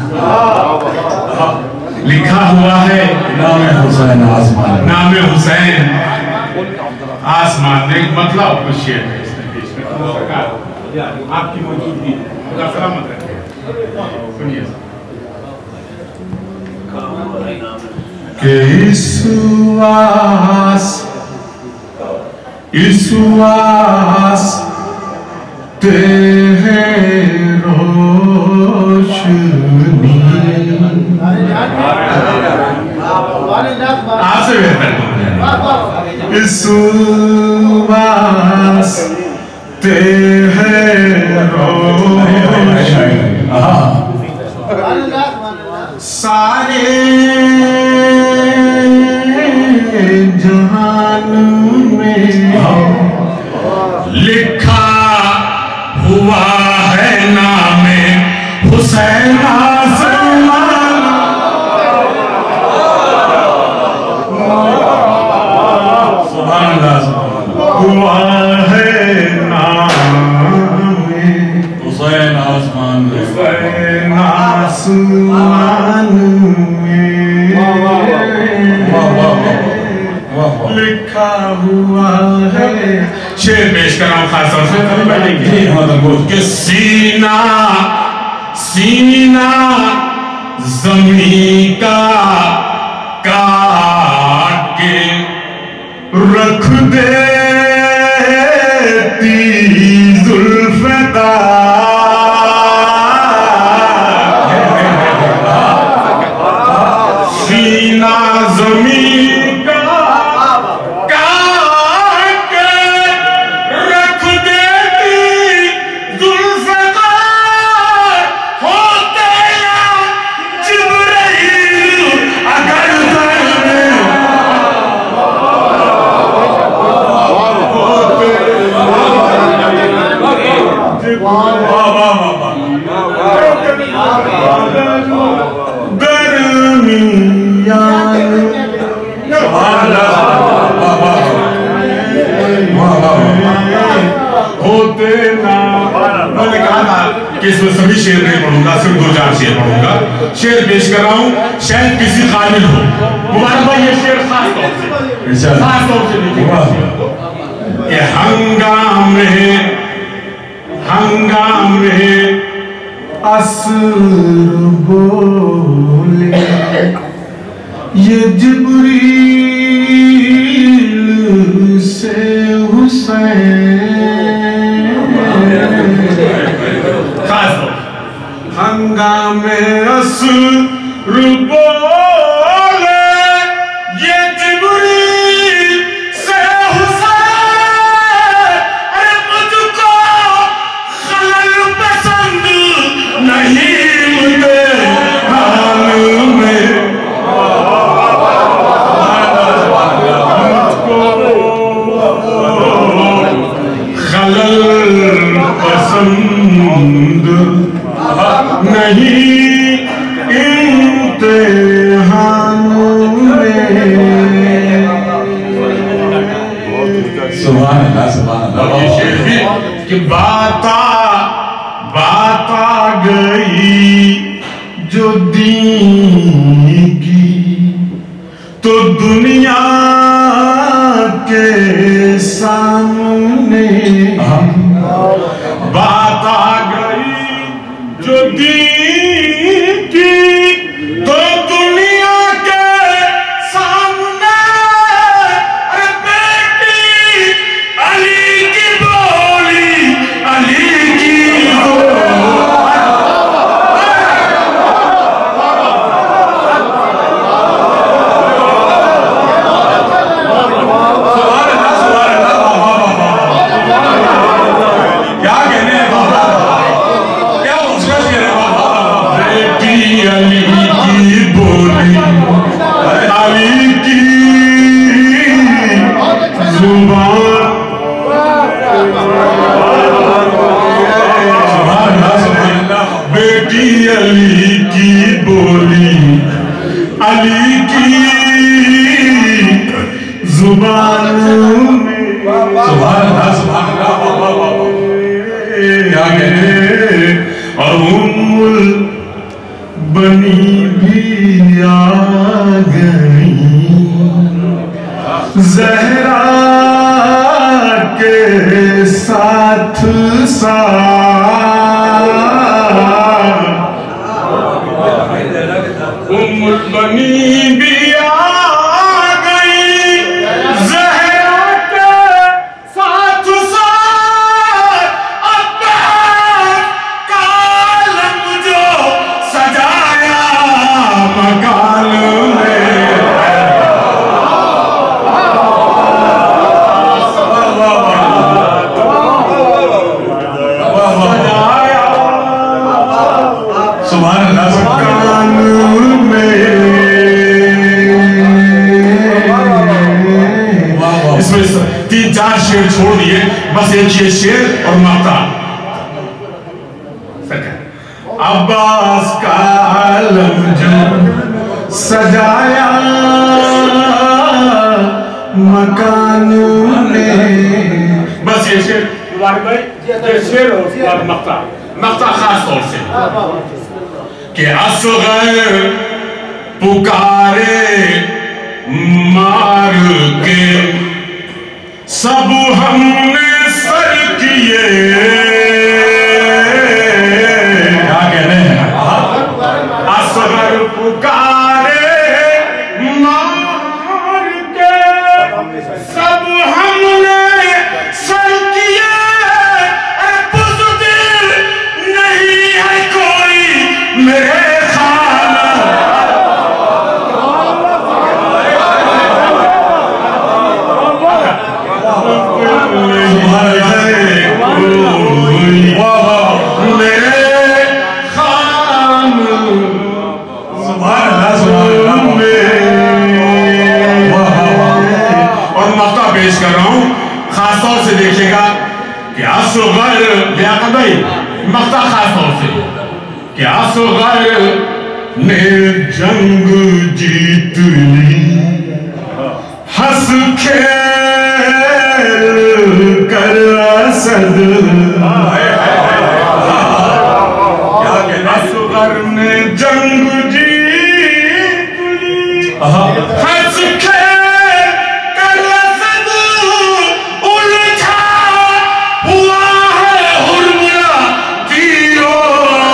لکھا ہوا ہے نام حسین آسمان نام حسین آسمان میں. ایک مطلب کچھ شیئر ہے اس نے پیش میں آپ کی موجودگی خدا سلامت رکھے. سنیے کہ اس واس اس واسطے ہے روشنی. آپ سے بہتر اس واسطے ہے روشنی سارے جہان میں لکھا ہوا ہے نام حسین آسمان. سبحان اللہ ہوا ہے نام حسین آسمان حسین آسمان لکھا ہوا ہے. شعر پیش کر رہا ہوں خاص طور سے کہ سینہ سینہ زمین کا کاٹ کے رکھ دیتی زلف دار. سینہ زمین کا کاٹ کے رکھ دیتی زلف دار. ہوتے یا جبرائیل اگر در میں ہوتے نا. میں نے کہا تھا کہ اس میں سبھی شعر نہیں پڑھوں گا، صرف دو چار شعر پڑھوں گا. شعر پیش کر رہا ہوں شاید کسی قابل ہو. مبارک بھائی یہ شعر خاص طور سے خاص طور سے لکھے کہ ہنگام ہے ہنگام ہے عصر بولے یہ جبریل سے حسین. خاص طور ہنگام عصر بولے یہ جبریل سے حسین. ارے مجھ کو خلل پسند نہیں مجھے حال میں خلل پسند نہیں امتحان میں. سبحان اللہ سبحان اللہ. یہ شعر بھی کہ بات آ بات آ گئی جو دین کی تو دنیا کے سامنے بات آ گئی جو دین کی تو دنیا کے سامنے. ارے بیٹی علی کی بولی علی کی علی کی زبان میں سبحان اللہ سبحان اللہ کیا کہتے ہیں اور ام البنی بھی آ گئی زہرا کے ساتھ ساتھ ام البنی بھی آ گئی زہرا کے ساتھ ساتھ عباس کا عالم جو سجایا مکان میں سبحان اللہ مکان میں اس میں تین چار شعر چھوڑ دیے بس ایک یہ شعر اور مقطع عباس کا عالم جو سجایا مکان میں بس یہ شعر یہ شعر اور مقطع مقطع خاص طور سے کہ اصغر پکارے مار کے سب ہم نے سر کیے کیا کہہ رہے ہیں اصغر پکارے مار کے سب ہم نے سر کیے میرے خانہ میرے خانہ سبحان اللہ سبحان اللہ اور مقطع پیش کر رہا ہوں خاص طور سے دیکھے گا کہ اصغر لیاقت بھائی مقطع خاص طور سے کہ اصغر نے جنگ جیت لی ہنس کھیل کر اسد اصغر نے جنگ جیت لی ہنس کھیل کر اسد الجھا ہوا ہے حرملہ تیروں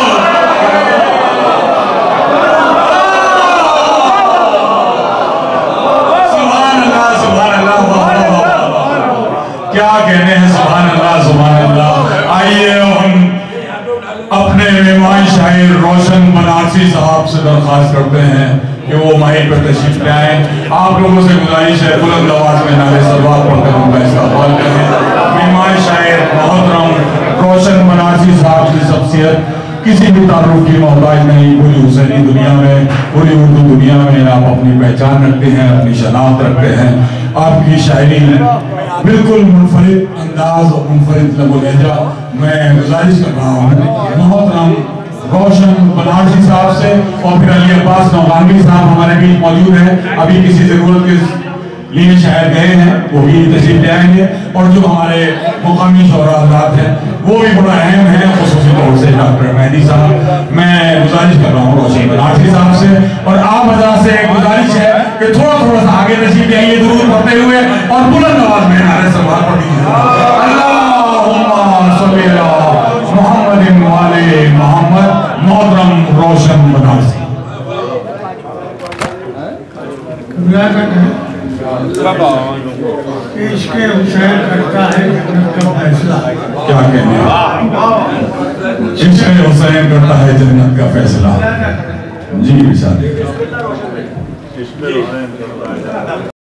کیا کہنے ہیں سبحان اللہ سبحان اللہ آئیے ہم اپنے مہمان شاعر روشن بنارسی صاحب سے درخواست کرتے ہیں کہ وہ مائک پر تشریف لے آئیں آپ لوگوں سے گزارش ہے بلند آواز میں نعرہ سلوات پڑھ کر ان کا استقبال کریں مہمان شاعر محترم روشن بنارسی صاحب کی شخصیت کسی بھی تعارف کی محتاج نہیں پوری حسینی دنیا میں پوری اردو دنیا میں آپ اپنی پہچان رکھتے ہیں اپنی شناخت رکھتے ہیں آپ کی شاعری بالکل منفرد انداز اور منفرد لب و لہجہ میں گزارش کر رہا ہوں محترم روشن بنارسی صاحب سے اور پھر علی عباس نوغانوی صاحب ہمارے بیچ موجود ہیں ابھی کسی ضرورت کے لیے شاید گئے ہیں وہ بھی تشریف لے آئیں گے اور جو ہمارے مقامی شعراء حضرات ہیں وہ بھی بڑا اہم ہے خصوصی طور سے ڈاکٹر مہدی صاحب میں گزارش کر رہا ہوں روشن بنارسی صاحب سے اور آپ حضرات سے ایک گزارش ہے کہ تھوڑا تھوڑا سا آگے تشریف لے آئیے درود پڑھتے ہوئے اور بلند آواز میں نعرہ سلوات پڑھ دیجیے اللہم صلی علی محمد وعلی محمد محترم روشن بنارسی عشق حسین کرتا ہے جنت کا فیصلہ کیا کہنے ہیں عشق حسین کرتا ہے جنت کا فیصلہ جی بشارت